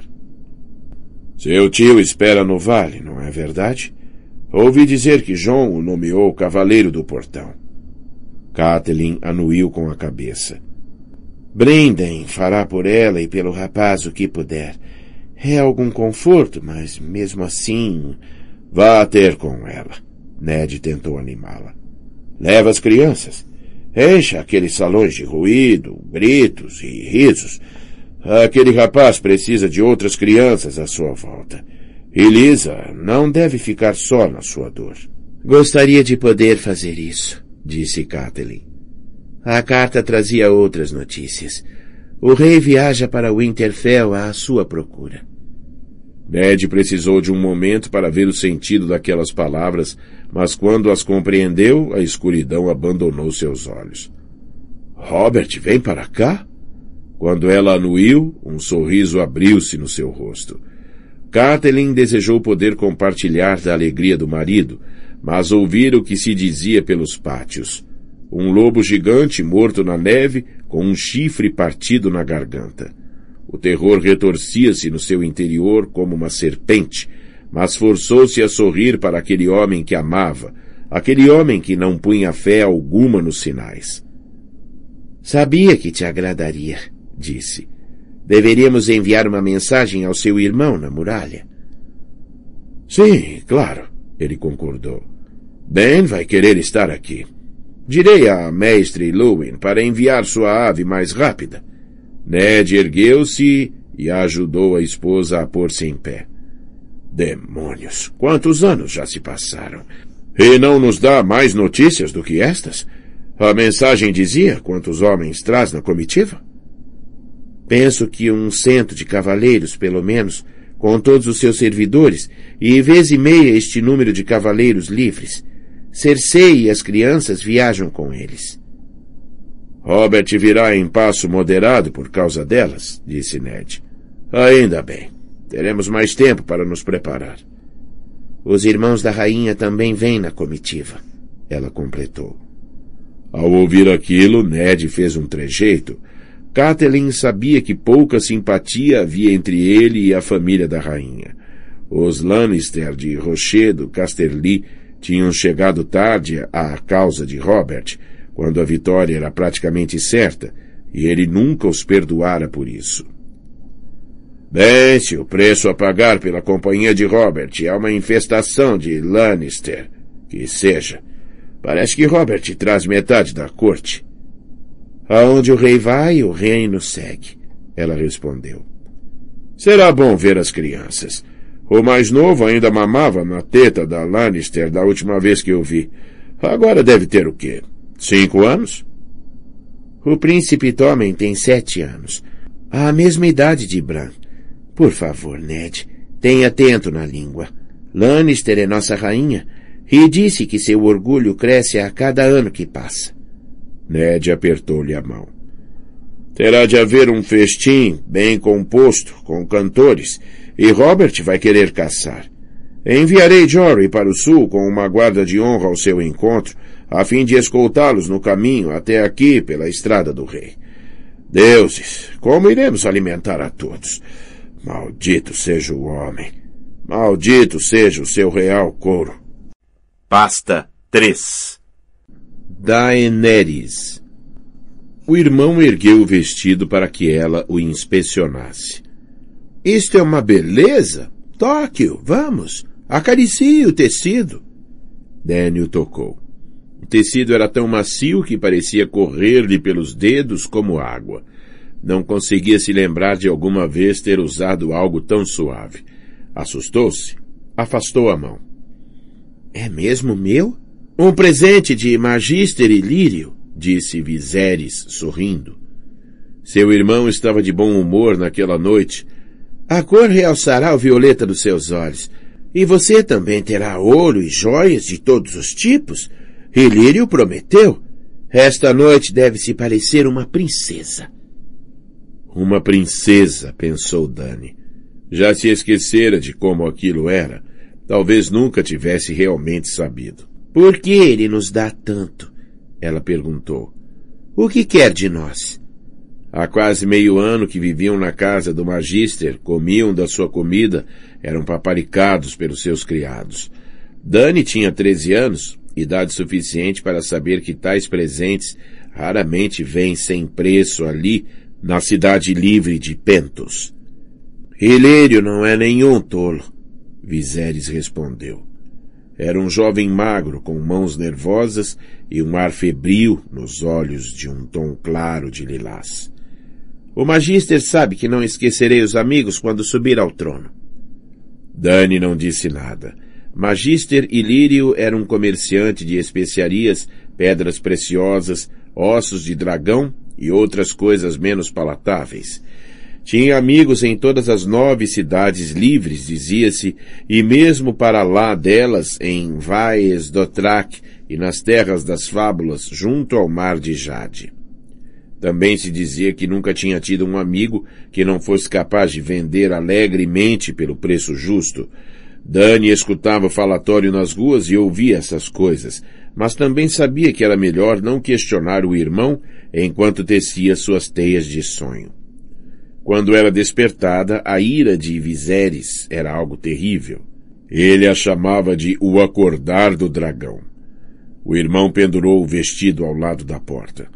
Speaker 1: Seu tio espera no vale, não é verdade? Ouvi dizer que Jon o nomeou Cavaleiro do Portão. Catelyn anuiu com a cabeça.
Speaker 2: Brynden fará por ela e pelo rapaz o que puder. É algum conforto, mas mesmo assim...
Speaker 1: Vá ter com ela. Ned tentou animá-la. Leva as crianças. Encha aqueles salões de ruído, gritos e risos. Aquele rapaz precisa de outras crianças à sua volta. E Lysa não deve ficar só na sua dor.
Speaker 2: Gostaria de poder fazer isso, disse Catelyn. A carta trazia outras notícias. O rei viaja para Winterfell à sua procura.
Speaker 1: Ned precisou de um momento para ver o sentido daquelas palavras, mas quando as compreendeu, a escuridão abandonou seus olhos. Robert vem para cá? Quando ela anuiu, um sorriso abriu-se no seu rosto. Catelyn desejou poder compartilhar da alegria do marido, mas ouvir o que se dizia pelos pátios. Um lobo gigante morto na neve, com um chifre partido na garganta. O terror retorcia-se no seu interior como uma serpente, mas forçou-se a sorrir para aquele homem que amava, aquele homem que não punha fé alguma nos sinais.
Speaker 2: Sabia que te agradaria, disse. Deveríamos enviar uma mensagem ao seu irmão na muralha.
Speaker 1: Sim, claro, ele concordou. Ben vai querer estar aqui. Direi a Mestre Luwin para enviar sua ave mais rápida. Ned ergueu-se e ajudou a esposa a pôr-se em pé. Demônios, quantos anos já se passaram? E não nos dá mais notícias do que estas? A mensagem dizia quantos homens traz na comitiva?
Speaker 2: Penso que 100 de cavaleiros, pelo menos, com todos os seus servidores, e vez e meia este número de cavaleiros livres. Cersei e as crianças viajam com eles.
Speaker 1: Robert virá em passo moderado por causa delas, disse Ned. Ainda bem. Teremos mais tempo para nos preparar.
Speaker 2: Os irmãos da rainha também vêm na comitiva, ela completou.
Speaker 1: Ao ouvir aquilo, Ned fez um trejeito. Catelyn sabia que pouca simpatia havia entre ele e a família da rainha. Os Lannister de Rochedo Casterly tinham chegado tarde à causa de Robert, quando a vitória era praticamente certa, e ele nunca os perdoara por isso. Bem, se o preço a pagar pela companhia de Robert é uma infestação de Lannister, que seja. Parece que Robert traz metade da corte.
Speaker 2: Aonde o rei vai, o reino segue, ela respondeu.
Speaker 1: Será bom ver as crianças. O mais novo ainda mamava na teta da Lannister da última vez que eu vi. Agora deve ter o quê? 5 anos?
Speaker 2: O príncipe Tommen tem 7 anos. A mesma idade de Bran. Por favor, Ned, tenha atento na língua. Lannister é nossa rainha e disse que seu orgulho cresce a cada ano que passa.
Speaker 1: Ned apertou-lhe a mão. Terá de haver um festim bem composto, com cantores, e Robert vai querer caçar. Enviarei Jory para o sul com uma guarda de honra ao seu encontro, a fim de escoltá-los no caminho até aqui pela estrada do rei. Deuses, como iremos alimentar a todos? Maldito seja o homem. Maldito seja o seu real couro.
Speaker 3: Pasta 3.
Speaker 1: Daenerys. O irmão ergueu o vestido para que ela o inspecionasse.
Speaker 2: Isto é uma beleza! Toque-o, vamos! Acaricie o tecido!
Speaker 1: Danny o tocou. O tecido era tão macio que parecia correr-lhe pelos dedos como água. Não conseguia se lembrar de alguma vez ter usado algo tão suave. Assustou-se. Afastou a mão.
Speaker 2: É mesmo meu? Um presente de Magister Ilírio, disse Viserys, sorrindo.
Speaker 1: Seu irmão estava de bom humor naquela noite.
Speaker 2: A cor realçará o violeta dos seus olhos. E você também terá ouro e joias de todos os tipos. Ilírio prometeu. Esta noite deve se parecer uma princesa.
Speaker 1: Uma princesa, pensou Danny. Já se esquecera de como aquilo era. Talvez nunca tivesse realmente sabido.
Speaker 2: Por que ele nos dá tanto? Ela perguntou. O que quer de nós?
Speaker 1: Há quase meio ano que viviam na casa do Magister, comiam da sua comida, eram paparicados pelos seus criados. Danny tinha 13 anos, idade suficiente para saber que tais presentes raramente vêm sem preço ali, na cidade livre de Pentos.
Speaker 2: Ilírio não é nenhum tolo,
Speaker 1: Viserys respondeu. Era um jovem magro, com mãos nervosas e um ar febril nos olhos de um tom claro de lilás.
Speaker 2: O Magister sabe que não esquecerei os amigos quando subir ao trono.
Speaker 1: Danny não disse nada. Magister Ilírio era um comerciante de especiarias, pedras preciosas, ossos de dragão e outras coisas menos palatáveis. Tinha amigos em todas as 9 cidades livres, dizia-se, e mesmo para lá delas, em Vaes Dothrak e nas terras das fábulas, junto ao mar de Jade. Também se dizia que nunca tinha tido um amigo que não fosse capaz de vender alegremente pelo preço justo. Danny escutava o falatório nas ruas e ouvia essas coisas, mas também sabia que era melhor não questionar o irmão enquanto tecia suas teias de sonho. Quando era despertada, a ira de Viserys era algo terrível. Ele a chamava de o acordar do dragão. O irmão pendurou o vestido ao lado da porta.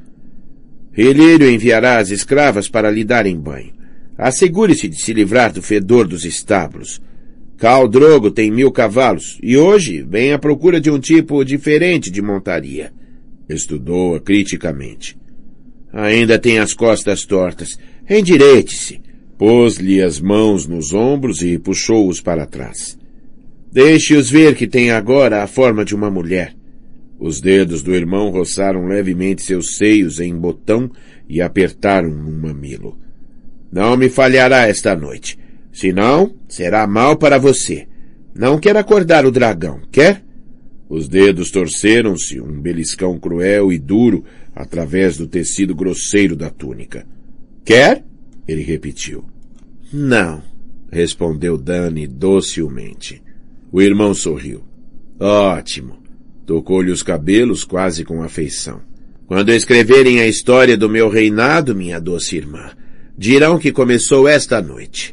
Speaker 2: Ilírio enviará as escravas para lhe darem banho. Assegure-se de se livrar do fedor dos estábulos. Khal Drogo tem 1000 cavalos e hoje vem à procura de um tipo diferente de montaria.
Speaker 1: Estudou-a criticamente.
Speaker 2: Ainda tem as costas tortas. Endireite-se.
Speaker 1: Pôs-lhe as mãos nos ombros e puxou-os para trás.
Speaker 2: Deixe-os ver que tem agora a forma de uma mulher.
Speaker 1: Os dedos do irmão roçaram levemente seus seios em botão e apertaram um mamilo.
Speaker 2: Não me falhará esta noite. Senão, será mal para você. Não quer acordar o dragão, quer?
Speaker 1: Os dedos torceram-se, um beliscão cruel e duro, através do tecido grosseiro da túnica.
Speaker 2: Quer?
Speaker 1: Ele repetiu.
Speaker 2: Não,
Speaker 1: respondeu Danny docilmente. O irmão sorriu. Ótimo. Tocou-lhe os cabelos quase com afeição.
Speaker 2: Quando escreverem a história do meu reinado, minha doce irmã, dirão que começou esta noite.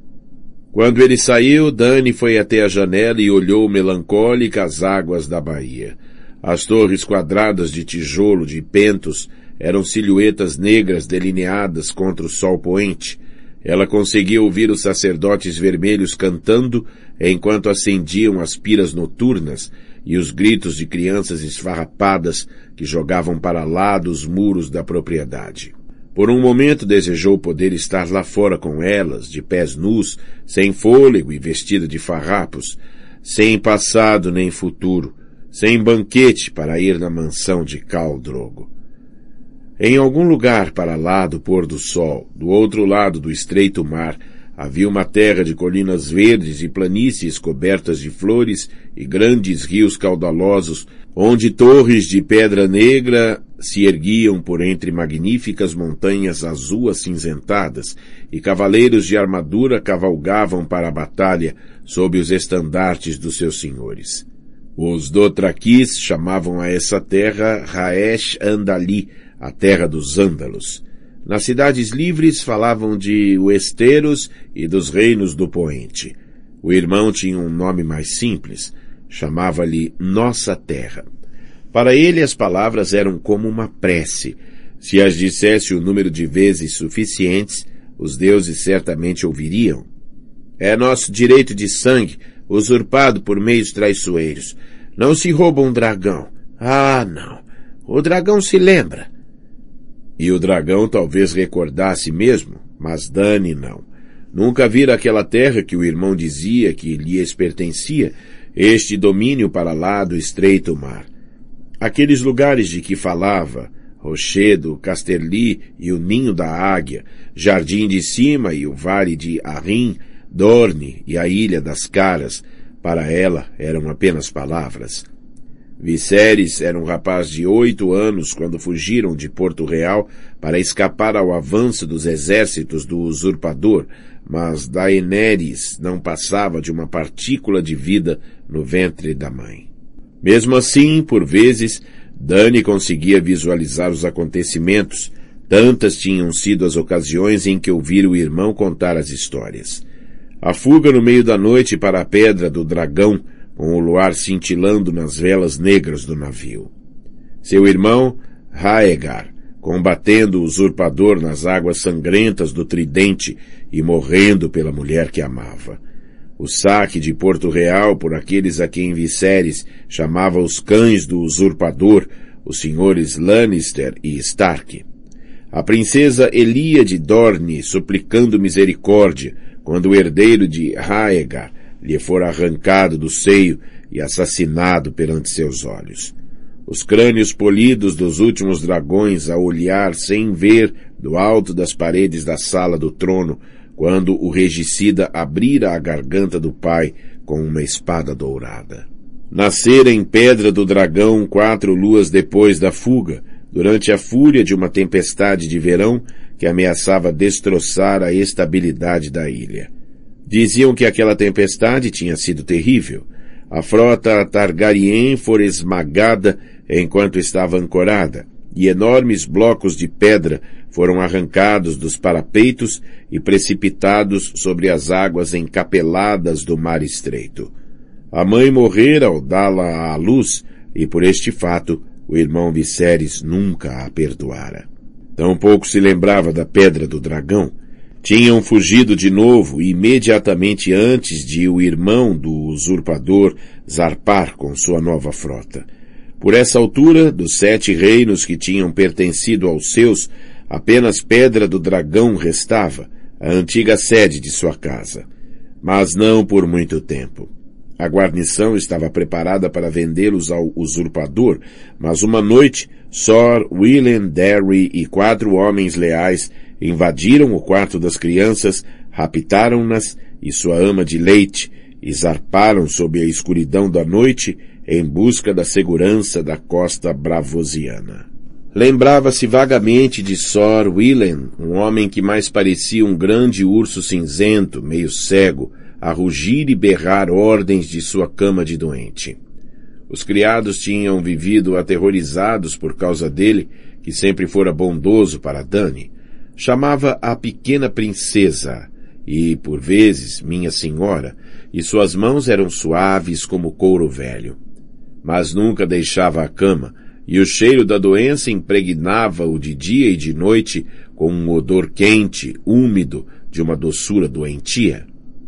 Speaker 1: Quando ele saiu, Danny foi até a janela e olhou melancólica as águas da baía. As torres quadradas de tijolo de Pentos eram silhuetas negras delineadas contra o sol poente. Ela conseguia ouvir os sacerdotes vermelhos cantando enquanto acendiam as piras noturnas e os gritos de crianças esfarrapadas que jogavam para lá dos muros da propriedade. Por um momento desejou poder estar lá fora com elas, de pés nus, sem fôlego e vestida de farrapos, sem passado nem futuro, sem banquete para ir na mansão de Khal Drogo. Em algum lugar para lá do pôr do sol, do outro lado do estreito mar, havia uma terra de colinas verdes e planícies cobertas de flores e grandes rios caudalosos, onde torres de pedra negra se erguiam por entre magníficas montanhas azul acinzentadas, e cavaleiros de armadura cavalgavam para a batalha sob os estandartes dos seus senhores. Os Dothrakis chamavam a essa terra Raesh Andali, a terra dos Ândalos. Nas cidades livres falavam de Westeros e dos reinos do Poente. O irmão tinha um nome mais simples, chamava-lhe Nossa Terra. Para ele as palavras eram como uma prece. Se as dissesse o número de vezes suficientes, os deuses certamente ouviriam,
Speaker 2: É nosso direito de sangue, usurpado por meios traiçoeiros. Não se rouba um dragão. Ah, não. O dragão se lembra.
Speaker 1: E o dragão talvez recordasse mesmo, mas Dany não. Nunca vira aquela terra que o irmão dizia que lhes pertencia, este domínio para lá do estreito mar. Aqueles lugares de que falava, Rochedo, Casterly e o Ninho da Águia, Jardim de Cima e o Vale de Arryn, Dorne e a Ilha das Caras, para ela eram apenas palavras. Viserys era um rapaz de 8 anos quando fugiram de Porto Real para escapar ao avanço dos exércitos do usurpador, mas Daenerys não passava de uma partícula de vida no ventre da mãe. Mesmo assim, por vezes, Dany conseguia visualizar os acontecimentos. Tantas tinham sido as ocasiões em que ouvira o irmão contar as histórias. A fuga no meio da noite para a Pedra do Dragão, com o luar cintilando nas velas negras do navio. Seu irmão, Rhaegar, combatendo o usurpador nas águas sangrentas do Tridente e morrendo pela mulher que amava. O saque de Porto Real por aqueles a quem Viserys chamava os cães do usurpador, os senhores Lannister e Stark. A princesa Elia de Dorne suplicando misericórdia quando o herdeiro de Rhaegar lhe fora arrancado do seio e assassinado perante seus olhos. Os crânios polidos dos últimos dragões a olhar sem ver do alto das paredes da sala do trono, quando o regicida abrira a garganta do pai com uma espada dourada. Nascera em Pedra do Dragão 4 luas depois da fuga, durante a fúria de uma tempestade de verão que ameaçava destroçar a estabilidade da ilha. Diziam que aquela tempestade tinha sido terrível. A frota Targaryen fora esmagada enquanto estava ancorada, e enormes blocos de pedra foram arrancados dos parapeitos e precipitados sobre as águas encapeladas do mar estreito. A mãe morrera ao dá-la à luz, e por este fato o irmão Viserys nunca a perdoara. Tampouco se lembrava da Pedra do Dragão. Tinham fugido de novo imediatamente antes de o irmão do usurpador zarpar com sua nova frota. Por essa altura, dos 7 reinos que tinham pertencido aos seus, apenas Pedra do Dragão restava, a antiga sede de sua casa. Mas não por muito tempo. A guarnição estava preparada para vendê-los ao usurpador, mas uma noite, Sor Willem Darry e 4 homens leais invadiram o quarto das crianças, raptaram-nas e sua ama de leite, e zarparam sob a escuridão da noite em busca da segurança da costa bravosiana. Lembrava-se vagamente de Sor Willem, um homem que mais parecia um grande urso cinzento, meio cego, a rugir e berrar ordens de sua cama de doente. Os criados tinham vivido aterrorizados por causa dele, que sempre fora bondoso para Dany. Chamava a pequena princesa, e, por vezes, minha senhora, e suas mãos eram suaves como couro velho. Mas nunca deixava a cama, e o cheiro da doença impregnava-o de dia e de noite com um odor quente, úmido, de uma doçura doentia.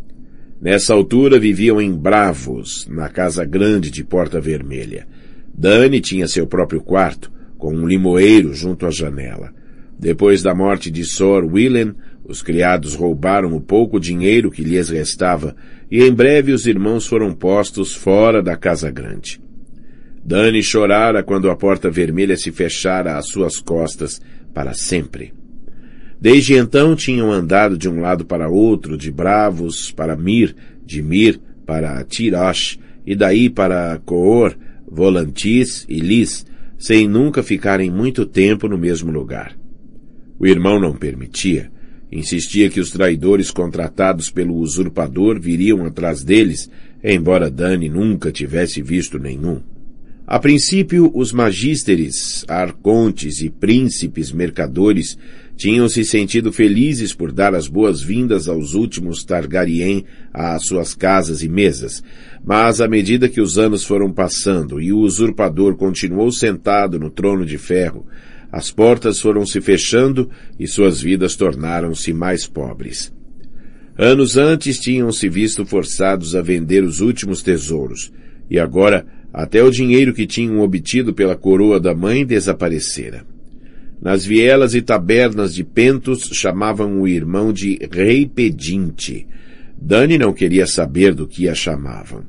Speaker 1: Nessa altura viviam em Bravos, na casa grande de Porta Vermelha. Dany tinha seu próprio quarto, com um limoeiro junto à janela. Depois da morte de Sor Willem, os criados roubaram o pouco dinheiro que lhes restava, e em breve os irmãos foram postos fora da casa grande. Dany chorara quando a Porta Vermelha se fechara às suas costas para sempre. Desde então tinham andado de um lado para outro, de Bravos para Myr, de Myr para Tyrosh, e daí para Coor, Volantis e Lys, sem nunca ficarem muito tempo no mesmo lugar. O irmão não permitia. Insistia que os traidores contratados pelo usurpador viriam atrás deles, embora Dany nunca tivesse visto nenhum. A princípio, os magísteres, arcontes e príncipes mercadores tinham se sentido felizes por dar as boas-vindas aos últimos Targaryen às suas casas e mesas, mas à medida que os anos foram passando e o usurpador continuou sentado no trono de ferro, as portas foram se fechando e suas vidas tornaram-se mais pobres.
Speaker 2: Anos antes tinham se visto forçados a vender os últimos tesouros, e agora até o dinheiro que tinham obtido pela coroa da mãe desaparecera. Nas vielas e tabernas de Pentos chamavam o irmão de Rei Pedinte. Dani não queria saber do que a chamavam.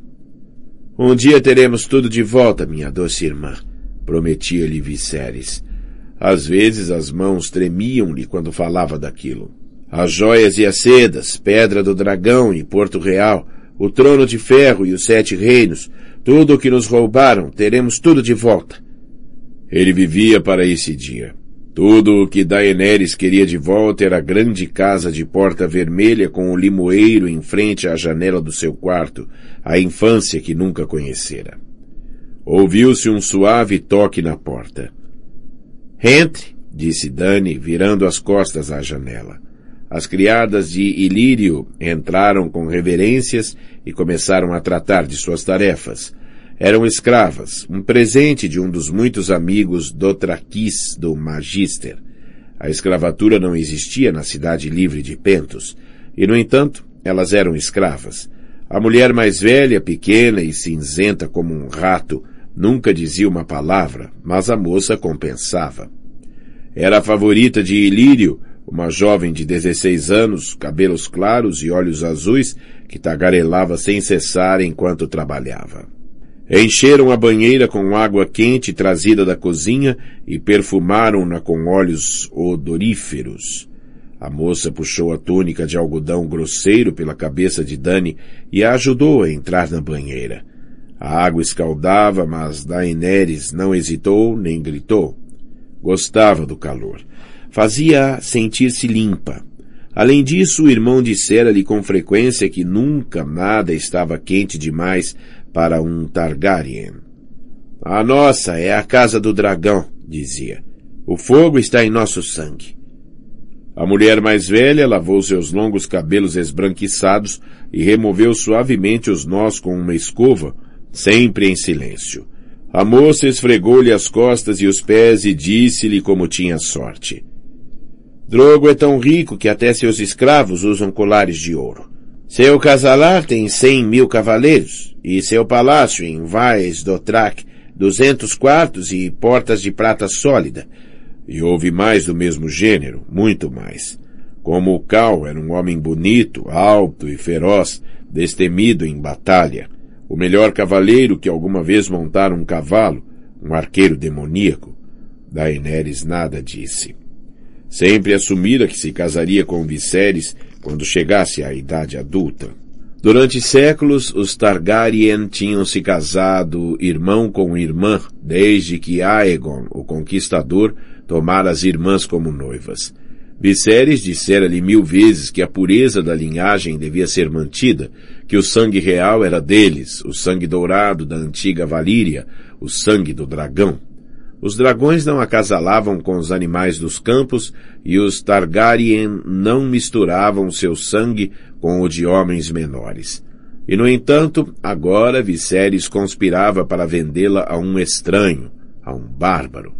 Speaker 2: Um dia teremos tudo de volta, minha doce irmã, prometia-lhe Viserys. Às vezes as mãos tremiam-lhe quando falava daquilo. As joias e as sedas, Pedra do Dragão e Porto Real, o trono de ferro e os 7 reinos, tudo o que nos roubaram, teremos tudo de volta. Ele vivia para esse dia. Tudo o que Daenerys queria de volta era a grande casa de porta vermelha com o limoeiro em frente à janela do seu quarto, a infância que nunca conhecera. Ouviu-se um suave toque na porta. Entre, disse Dany, virando as costas à janela. As criadas de Ilírio entraram com reverências e começaram a tratar de suas tarefas. Eram escravas, um presente de um dos muitos amigos dothrakis do Magister. A escravatura não existia na cidade livre de Pentos, e, no entanto, elas eram escravas. A mulher mais velha, pequena e cinzenta como um rato, nunca dizia uma palavra, mas a moça compensava. Era a favorita de Ilírio, uma jovem de 16 anos, cabelos claros e olhos azuis, que tagarelava sem cessar enquanto trabalhava. Encheram a banheira com água quente trazida da cozinha e perfumaram-na com óleos odoríferos. A moça puxou a túnica de algodão grosseiro pela cabeça de Dany e a ajudou a entrar na banheira. A água escaldava, mas Daenerys não hesitou nem gritou. Gostava do calor. Fazia-a sentir-se limpa. Além disso, o irmão dissera-lhe com frequência que nunca nada estava quente demais para um Targaryen. A nossa é a casa do dragão, dizia. O fogo está em nosso sangue. A mulher mais velha lavou seus longos cabelos esbranquiçados e removeu suavemente os nós com uma escova, sempre em silêncio. A moça esfregou-lhe as costas e os pés e disse-lhe como tinha sorte. Drogo é tão rico que até seus escravos usam colares de ouro. Seu casalar tem 100.000 cavaleiros, e seu palácio em Vaes Dothrak 200 quartos e portas de prata sólida. E houve mais do mesmo gênero, muito mais. Como o Khal era um homem bonito, alto e feroz, destemido em batalha, o melhor cavaleiro que alguma vez montara um cavalo, um arqueiro demoníaco, Daenerys nada disse. Sempre assumira que se casaria com Viserys quando chegasse à idade adulta. Durante séculos, os Targaryen tinham se casado irmão com irmã, desde que Aegon, o Conquistador, tomara as irmãs como noivas. Viserys dissera-lhe 1000 vezes que a pureza da linhagem devia ser mantida, que o sangue real era deles, o sangue dourado da antiga Valíria, o sangue do dragão. Os dragões não acasalavam com os animais dos campos e os Targaryen não misturavam seu sangue com o de homens menores. E, no entanto, agora Viserys conspirava para vendê-la a um estranho, a um bárbaro.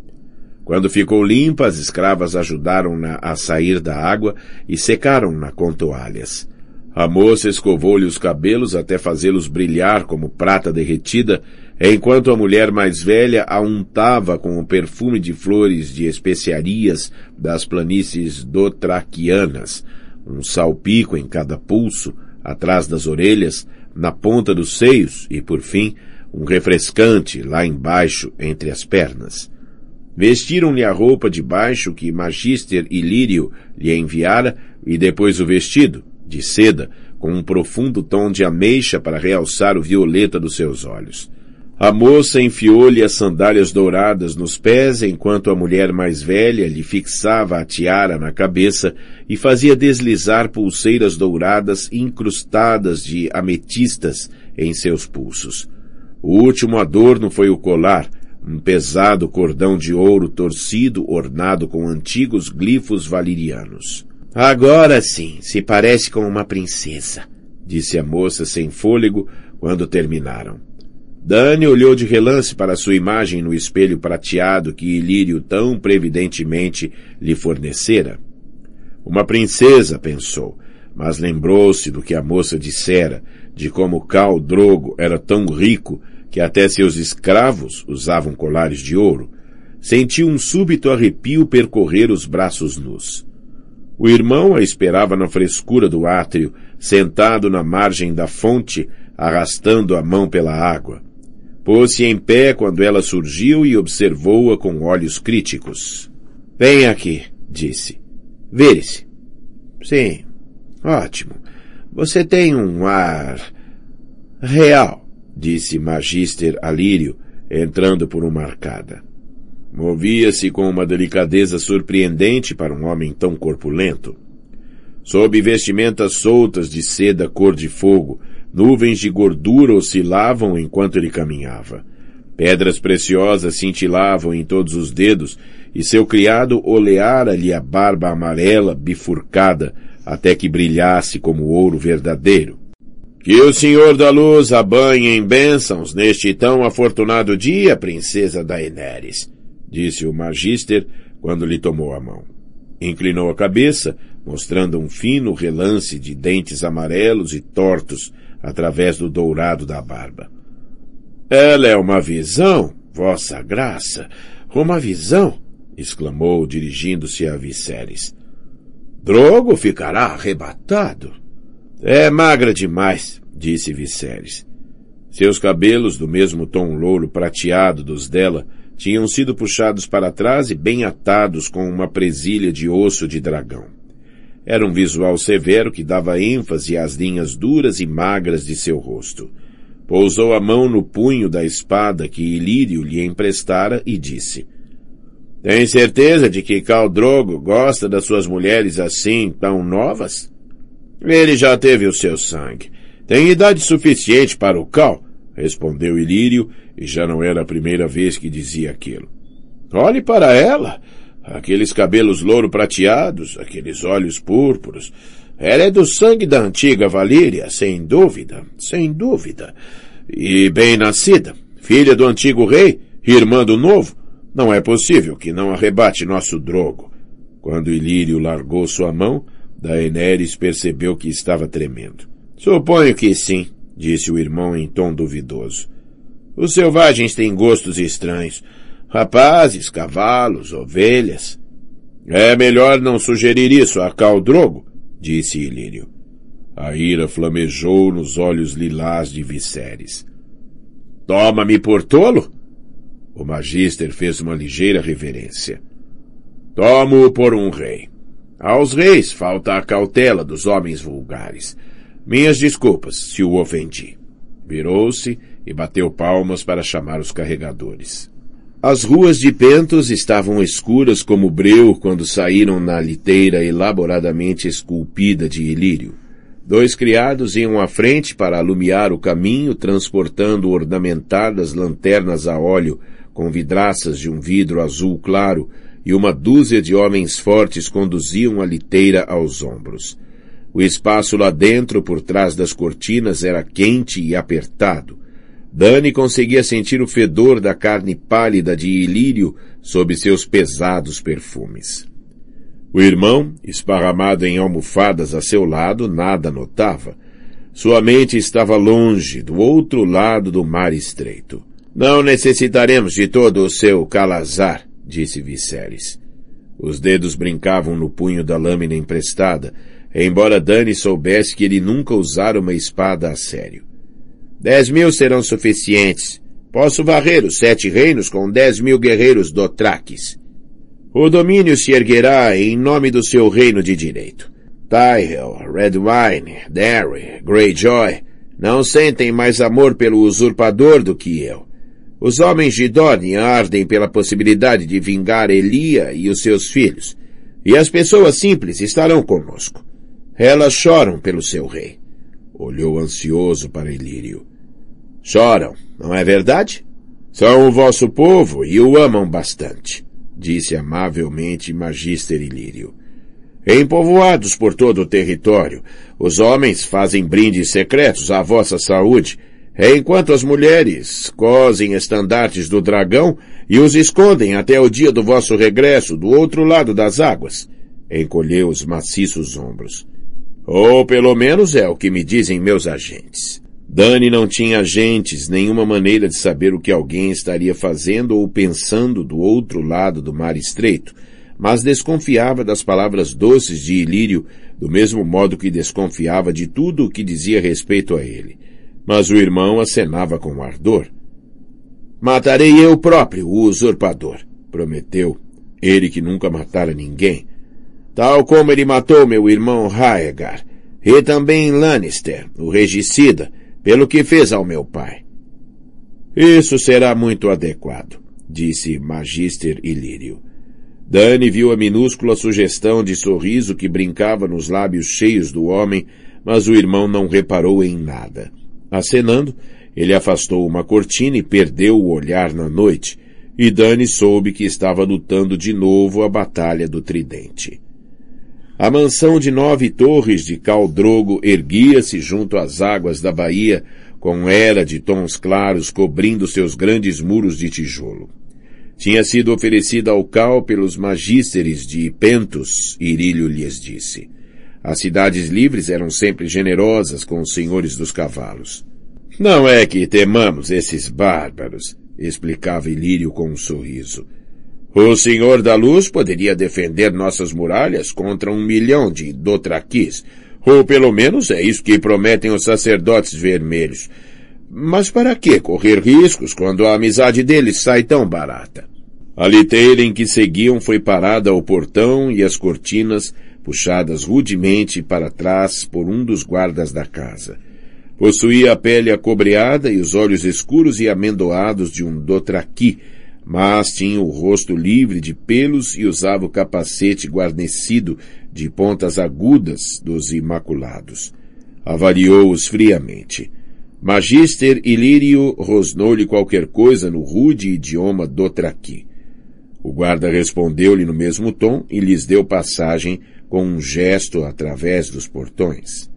Speaker 2: Quando ficou limpa, as escravas ajudaram-na a sair da água e secaram-na com toalhas. A moça escovou-lhe os cabelos até fazê-los brilhar como prata derretida, enquanto a mulher mais velha a untava com o perfume de flores de especiarias das planícies dothraquianas, um salpico em cada pulso, atrás das orelhas, na ponta dos seios e, por fim, um refrescante lá embaixo entre as pernas. Vestiram-lhe a roupa de baixo que Magister Ilírio lhe enviara e depois o vestido, de seda, com um profundo tom de ameixa para realçar o violeta dos seus olhos. A moça enfiou-lhe as sandálias douradas nos pés, enquanto a mulher mais velha lhe fixava a tiara na cabeça e fazia deslizar pulseiras douradas incrustadas de ametistas em seus pulsos. O último adorno foi o colar, um pesado cordão de ouro torcido ornado com antigos glifos valirianos. Agora sim, se parece com uma princesa, disse a moça sem fôlego quando terminaram. Dany olhou de relance para sua imagem no espelho prateado que Ilírio tão previdentemente lhe fornecera. Uma princesa, pensou,
Speaker 1: mas lembrou-se do que a moça dissera, de como Khal Drogo era tão rico que até seus escravos usavam colares de ouro. Sentiu um súbito arrepio percorrer os braços nus. O irmão a esperava na frescura do átrio, sentado na margem da fonte, arrastando a mão pela água. Pôs-se em pé quando ela surgiu e observou-a com olhos críticos. — Vem aqui, disse. — Vire-se. — Sim, ótimo. Você tem um ar real, disse Magister Alírio, entrando por uma arcada. Movia-se com uma delicadeza surpreendente para um homem tão corpulento. Sob vestimentas soltas de seda cor de fogo, nuvens de gordura oscilavam enquanto ele caminhava. Pedras preciosas cintilavam em todos os dedos e seu criado oleara-lhe a barba amarela bifurcada até que brilhasse como ouro verdadeiro. Que o Senhor da Luz a banhe em bênçãos neste tão afortunado dia, princesa Daenerys, disse o Magister quando lhe tomou a mão. Inclinou a cabeça, mostrando um fino relance de dentes amarelos e tortos através do dourado da barba. Ela é uma visão, vossa graça, uma visão, exclamou dirigindo-se a Viserys. Drogo ficará arrebatado. É magra demais, disse Viserys. Seus cabelos, do mesmo tom louro prateado dos dela, tinham sido puxados para trás e bem atados com uma presilha de osso de dragão. Era um visual severo que dava ênfase às linhas duras e magras de seu rosto. Pousou a mão no punho da espada que Ilírio lhe emprestara e disse: Tem certeza de que Khal Drogo gosta das suas mulheres assim, tão novas? Ele já teve o seu sangue. Tem idade suficiente para o Khal, respondeu Ilírio, e já não era a primeira vez que dizia aquilo. Olhe para ela, aqueles cabelos louro prateados, aqueles olhos púrpuros. Ela é do sangue da antiga Valíria, sem dúvida, sem dúvida. E bem nascida, filha do antigo rei, irmã do novo. Não é possível que não arrebate nosso Drogo. Quando Ilírio largou sua mão, Daenerys percebeu que estava tremendo. Suponho que sim, disse o irmão em tom duvidoso. Os selvagens têm gostos estranhos. Rapazes, cavalos, ovelhas. É melhor não sugerir isso a Khal Drogo, disse Ilírio. A ira flamejou nos olhos lilás de Viserys. Toma-me por tolo? O Magister fez uma ligeira reverência. Tomo-o por um rei. Aos reis falta a cautela dos homens vulgares. Minhas desculpas se o ofendi. Virou-se e bateu palmas para chamar os carregadores. As ruas de Pentos estavam escuras como breu quando saíram na liteira elaboradamente esculpida de Ilírio. 2 criados iam à frente para alumiar o caminho, transportando ornamentadas lanternas a óleo com vidraças de um vidro azul claro, e uma dúzia de homens fortes conduziam a liteira aos ombros. O espaço lá dentro, por trás das cortinas, era quente e apertado. Dany conseguia sentir o fedor da carne pálida de Ilírio sob seus pesados perfumes. O irmão, esparramado em almofadas a seu lado, nada notava. Sua mente estava longe, do outro lado do mar estreito. Não necessitaremos de todo o seu calazar, disse Viserys. Os dedos brincavam no punho da lâmina emprestada, embora Dany soubesse que ele nunca usara uma espada a sério. 10.000 serão suficientes. Posso varrer os 7 reinos com 10.000 guerreiros dothrakis. O domínio se erguerá em nome do seu reino de direito. Tyrell, Redwyne, Darry, Greyjoy não sentem mais amor pelo usurpador do que eu. Os homens de Dorne ardem pela possibilidade de vingar Elia e os seus filhos, e as pessoas simples estarão conosco. Elas choram pelo seu rei. Olhou ansioso para Ilírio. Choram, não é verdade? São o vosso povo e o amam bastante, disse amavelmente Magister Ilírio. Em povoados por todo o território, os homens fazem brindes secretos à vossa saúde, enquanto as mulheres cosem estandartes do dragão e os escondem até o dia do vosso regresso do outro lado das águas. Encolheu os maciços ombros.
Speaker 2: Ou pelo menos é o que me dizem meus agentes. Dani não tinha agentes, nenhuma maneira de saber o que alguém estaria fazendo ou pensando do outro lado do mar estreito, mas desconfiava das palavras doces de Ilírio, do mesmo modo que desconfiava de tudo o que dizia respeito a ele. Mas o irmão acenava com ardor. Matarei eu próprio o usurpador, prometeu, ele que nunca matara ninguém, tal como ele matou meu irmão Raegar, e também Lannister, o regicida, pelo que fez ao meu pai. Isso será muito adequado, disse Magister Ilírio. Dani viu a minúscula sugestão de sorriso que brincava nos lábios cheios do homem, mas o irmão não reparou em nada. Acenando, ele afastou uma cortina e perdeu o olhar na noite, e Dani soube que estava lutando de novo a Batalha do Tridente. A mansão de 9 torres de Khal Drogo erguia-se junto às águas da baía, com era de tons claros cobrindo seus grandes muros de tijolo. Tinha sido oferecida ao Khal pelos magísteres de Pentos, Ilírio lhes disse. As cidades livres eram sempre generosas com os senhores dos cavalos. Não é que temamos esses bárbaros, explicava Ilírio com um sorriso. O Senhor da Luz poderia defender nossas muralhas contra 1 milhão de Dothrakis, ou pelo menos é isso que prometem os sacerdotes vermelhos. Mas para que correr riscos quando a amizade deles sai tão barata? A liteira em que seguiam foi parada ao portão e as cortinas puxadas rudemente para trás por um dos guardas da casa. Possuía a pele acobreada e os olhos escuros e amendoados de um Dothraki, mas tinha o rosto livre de pelos e usava o capacete guarnecido de pontas agudas dos Imaculados. Avaliou-os friamente. Magister Ilírio rosnou-lhe qualquer coisa no rude idioma Dothraki. O guarda respondeu-lhe no mesmo tom e lhes deu passagem com um gesto através dos portões.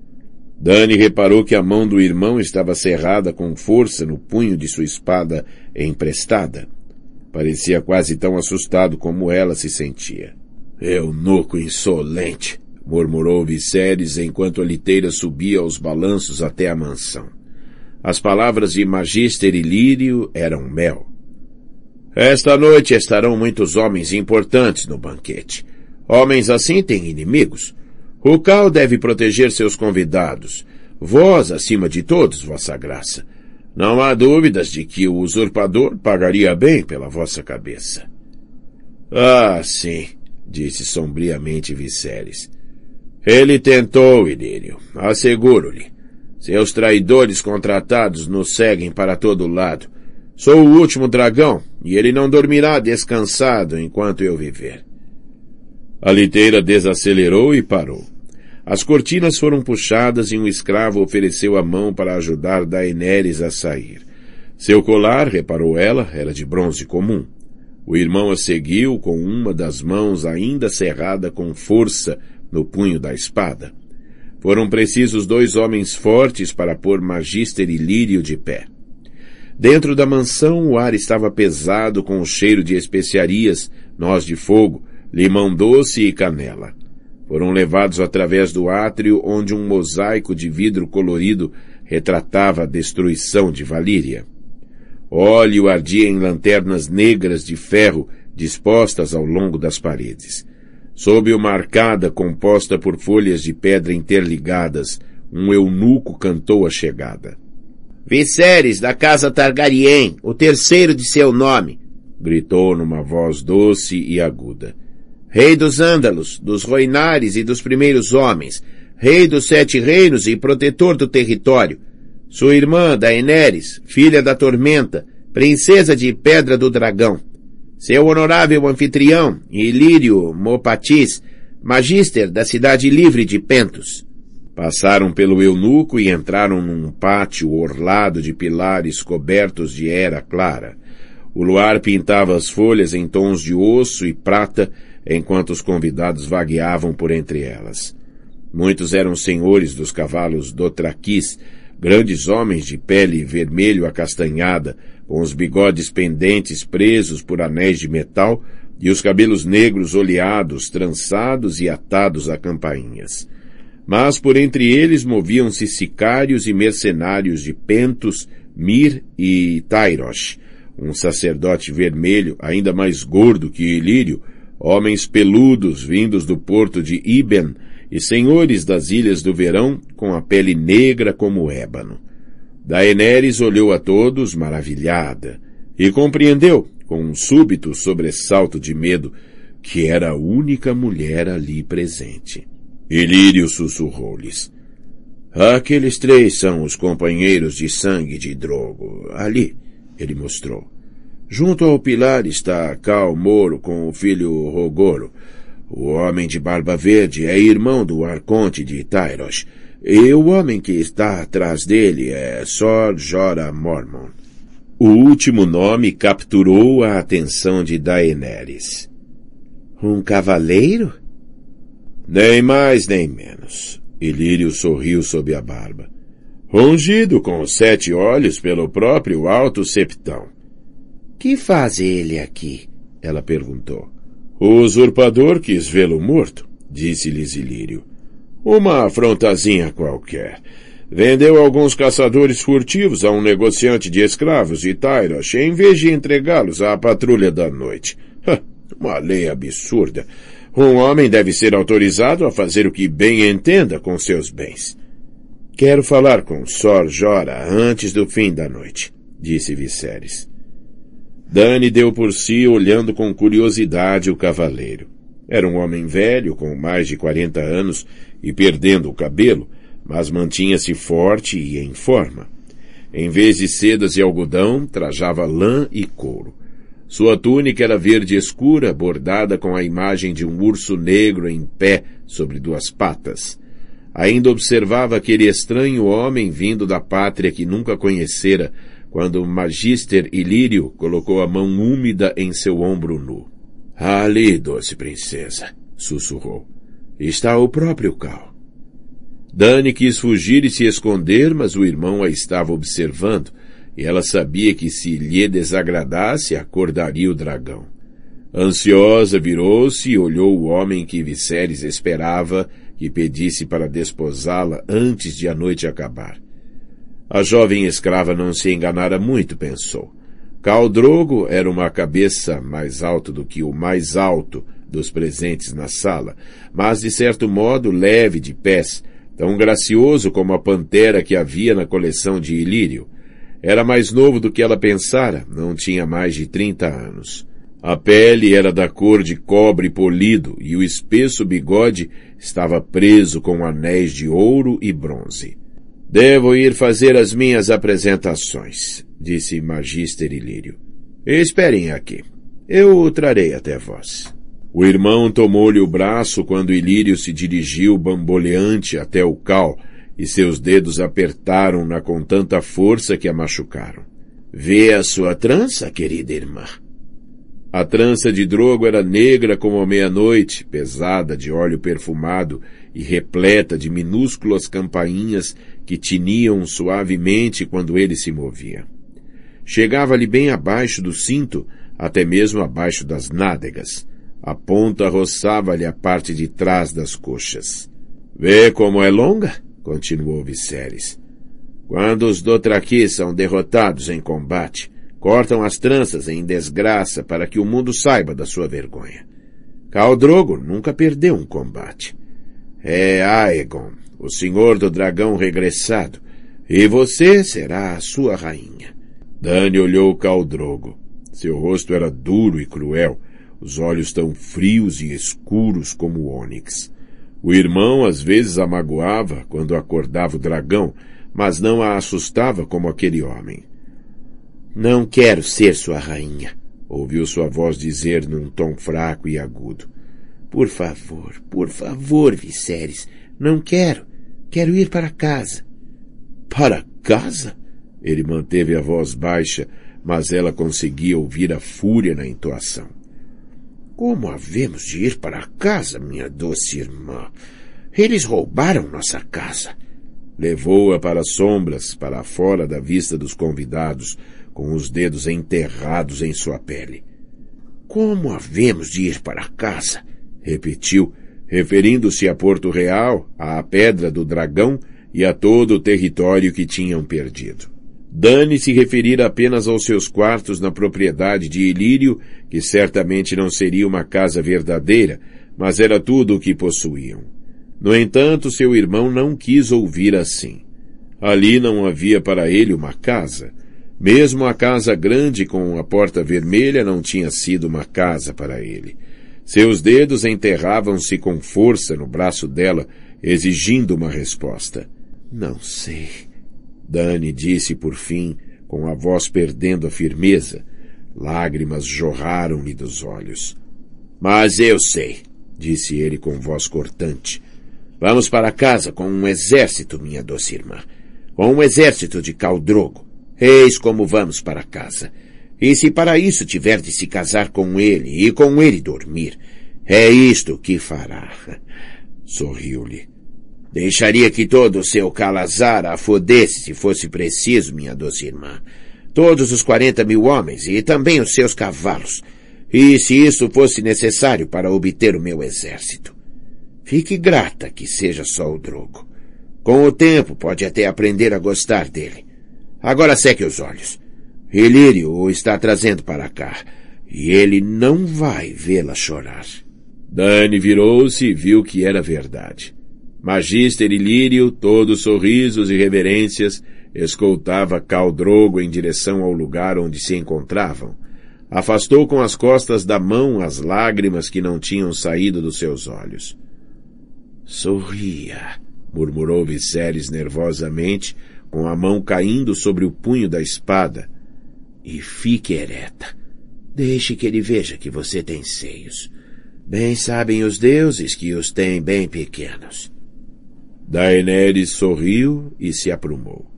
Speaker 2: Dani reparou que a mão do irmão estava cerrada com força no punho de sua espada emprestada. Parecia quase tão assustado como ela se sentia. Eunuco insolente, murmurou Viserys enquanto a liteira subia aos balanços até a mansão. As palavras de Magister Ilírio eram mel. Esta noite estarão muitos homens importantes no banquete. Homens assim têm inimigos. O Khal deve proteger seus convidados. Vós, acima de todos, vossa graça. Não há dúvidas de que o usurpador pagaria bem pela vossa cabeça. Ah, sim, disse sombriamente Viserys. Ele tentou, Ilírio, asseguro-lhe. Seus traidores contratados nos seguem para todo lado. Sou o último dragão, e ele não dormirá descansado enquanto eu viver. A liteira desacelerou e parou. As cortinas foram puxadas e um escravo ofereceu a mão para ajudar Daenerys a sair. Seu colar, reparou ela, era de bronze comum. O irmão a seguiu com uma das mãos ainda cerrada com força no punho da espada. Foram precisos 2 homens fortes para pôr Magister Ilírio de pé. Dentro da mansão o ar estava pesado com o cheiro de especiarias, noz de fogo, limão doce e canela. Foram levados através do átrio onde um mosaico de vidro colorido retratava a destruição de Valíria. Óleo ardia em lanternas negras de ferro dispostas ao longo das paredes. Sob uma arcada composta por folhas de pedra interligadas, um eunuco cantou a chegada. Viserys da casa Targaryen, o terceiro de seu nome, gritou numa voz doce e aguda. Rei dos Ândalos, dos Roinares e dos primeiros homens, rei dos 7 reinos e protetor do território. Sua irmã, Daenerys, filha da Tormenta, princesa de Pedra do Dragão. Seu honorável anfitrião, Ilírio Mopatis, magister da cidade livre de Pentos. Passaram pelo eunuco e entraram num pátio orlado de pilares cobertos de era clara. O luar pintava as folhas em tons de osso e prata, enquanto os convidados vagueavam por entre elas. Muitos eram senhores dos cavalos Dothrakis, grandes homens de pele vermelho acastanhada, com os bigodes pendentes presos por anéis de metal e os cabelos negros oleados, trançados e atados a campainhas.
Speaker 1: Mas por entre eles moviam-se sicários e mercenários de Pentos, Mir e Tairosh, um sacerdote vermelho ainda mais gordo que Ilírio, homens peludos vindos do porto de Iben e senhores das Ilhas do Verão com a pele negra como ébano. Daenerys olhou a todos maravilhada e compreendeu, com um súbito sobressalto de medo, que era a única mulher ali presente. Ilírio sussurrou-lhes: aqueles 3 são os companheiros de sangue de Drogo. Ali, ele mostrou. Junto ao pilar está Khal Moro com o filho Rogoro. O homem de barba verde é irmão do arconte de Tairosh, e o homem que está atrás dele é Sor Jorah Mormont. O último nome capturou a atenção de Daenerys. Um cavaleiro? Nem mais nem menos. Ilírio sorriu sob a barba. Ungido com 7 olhos pelo próprio Alto Septão. Que faz ele aqui? Ela perguntou. O usurpador quis vê-lo morto, disse-lhes Ilírio. Uma afrontazinha qualquer. Vendeu alguns caçadores furtivos a um negociante de escravos de Tairosh em vez de entregá-los à patrulha da noite. Uma lei absurda. Um homem deve ser autorizado a fazer o que bem entenda com seus bens. Quero falar com Sor Jorah antes do fim da noite, disse Viserys. Dany deu por si olhando com curiosidade o cavaleiro. Era um homem velho, com mais de 40 anos e perdendo o cabelo, mas mantinha-se forte e em forma. Em vez de sedas e algodão, trajava lã e couro. Sua túnica era verde escura, bordada com a imagem de um urso negro em pé sobre 2 patas. Ainda observava aquele estranho homem vindo da pátria que nunca conhecera, quando o Magister Ilírio colocou a mão úmida em seu ombro nu. Ali, doce princesa, sussurrou. Está o próprio Khal. Dany quis fugir e se esconder, mas o irmão a estava observando, e ela sabia que se lhe desagradasse, acordaria o dragão. Ansiosa, virou-se e olhou o homem que Viserys esperava que pedisse para desposá-la antes de a noite acabar. A jovem escrava não se enganara muito, pensou. Khal Drogo era uma cabeça mais alta do que o mais alto dos presentes na sala, mas de certo modo leve de pés, tão gracioso como a pantera que havia na coleção de Ilírio. Era mais novo do que ela pensara, não tinha mais de 30 anos. A pele era da cor de cobre polido e o espesso bigode estava preso com anéis de ouro e bronze. Devo ir fazer as minhas apresentações, disse Magister Ilírio. Esperem aqui. Eu o trarei até vós. O irmão tomou-lhe o braço quando Ilírio se dirigiu bamboleante até o Khal, e seus dedos apertaram-na com tanta força que a machucaram. Vê a sua trança, querida irmã. A trança de Drogo era negra como a meia-noite, pesada de óleo perfumado e repleta de minúsculas campainhas que tiniam suavemente quando ele se movia. Chegava-lhe bem abaixo do cinto, até mesmo abaixo das nádegas. A ponta roçava-lhe a parte de trás das coxas. Vê como é longa? Continuou Viserys. Quando os Dothraki são derrotados em combate, cortam as tranças em desgraça para que o mundo saiba da sua vergonha. Khal Drogo nunca perdeu um combate. É Aegon, o senhor do dragão regressado, e você será a sua rainha. Dany olhou Khal Drogo. Seu rosto era duro e cruel, os olhos tão frios e escuros como ônix. O irmão às vezes a magoava quando acordava o dragão, mas não a assustava como aquele homem. Não quero ser sua rainha, ouviu sua voz dizer num tom fraco e agudo. Por favor, Viserys, não quero. Quero ir para casa. Para casa? Ele manteve a voz baixa, mas ela conseguia ouvir a fúria na entoação. Como havemos de ir para casa, minha doce irmã? Eles roubaram nossa casa. Levou-a para as sombras, para fora da vista dos convidados, com os dedos enterrados em sua pele. Como havemos de ir para casa? Repetiu, referindo-se a Porto Real, à Pedra do Dragão e a todo o território que tinham perdido. Dany se referira apenas aos seus quartos na propriedade de Ilírio, que certamente não seria uma casa verdadeira, mas era tudo o que possuíam. No entanto, seu irmão não quis ouvir assim. Ali não havia para ele uma casa. Mesmo a casa grande com a porta vermelha não tinha sido uma casa para ele. Seus dedos enterravam-se com força no braço dela, exigindo uma resposta.
Speaker 2: Não sei,
Speaker 1: Dany disse por fim, com a voz perdendo a firmeza. Lágrimas jorraram-lhe dos olhos.
Speaker 2: Mas eu sei, disse ele com voz cortante. Vamos para casa com um exército, minha doce irmã. Com um exército de Khal Drogo. Eis como vamos para casa. E se para isso tiver de se casar com ele e com ele dormir, é isto que fará. Sorriu-lhe. Deixaria que todo o seu calazar a fodesse se fosse preciso, minha doce irmã. Todos os 40.000 homens e também os seus cavalos. E se isso fosse necessário para obter o meu exército. Fique grata que seja só o Drogo. Com o tempo pode até aprender a gostar dele. Agora seque os olhos. Ilírio o está trazendo para cá, e ele não vai vê-la chorar.
Speaker 1: Dany virou-se e viu que era verdade. Magister Ilírio, todos sorrisos e reverências, escoltava Khal Drogo em direção ao lugar onde se encontravam. Afastou com as costas da mão as lágrimas que não tinham saído dos seus olhos.
Speaker 2: Sorria,
Speaker 1: murmurou Viserys nervosamente, com a mão caindo sobre o punho da espada.
Speaker 2: E fique ereta. Deixe que ele veja que você tem seios. Bem sabem os deuses que os têm bem pequenos.
Speaker 1: Daenerys sorriu e se aprumou.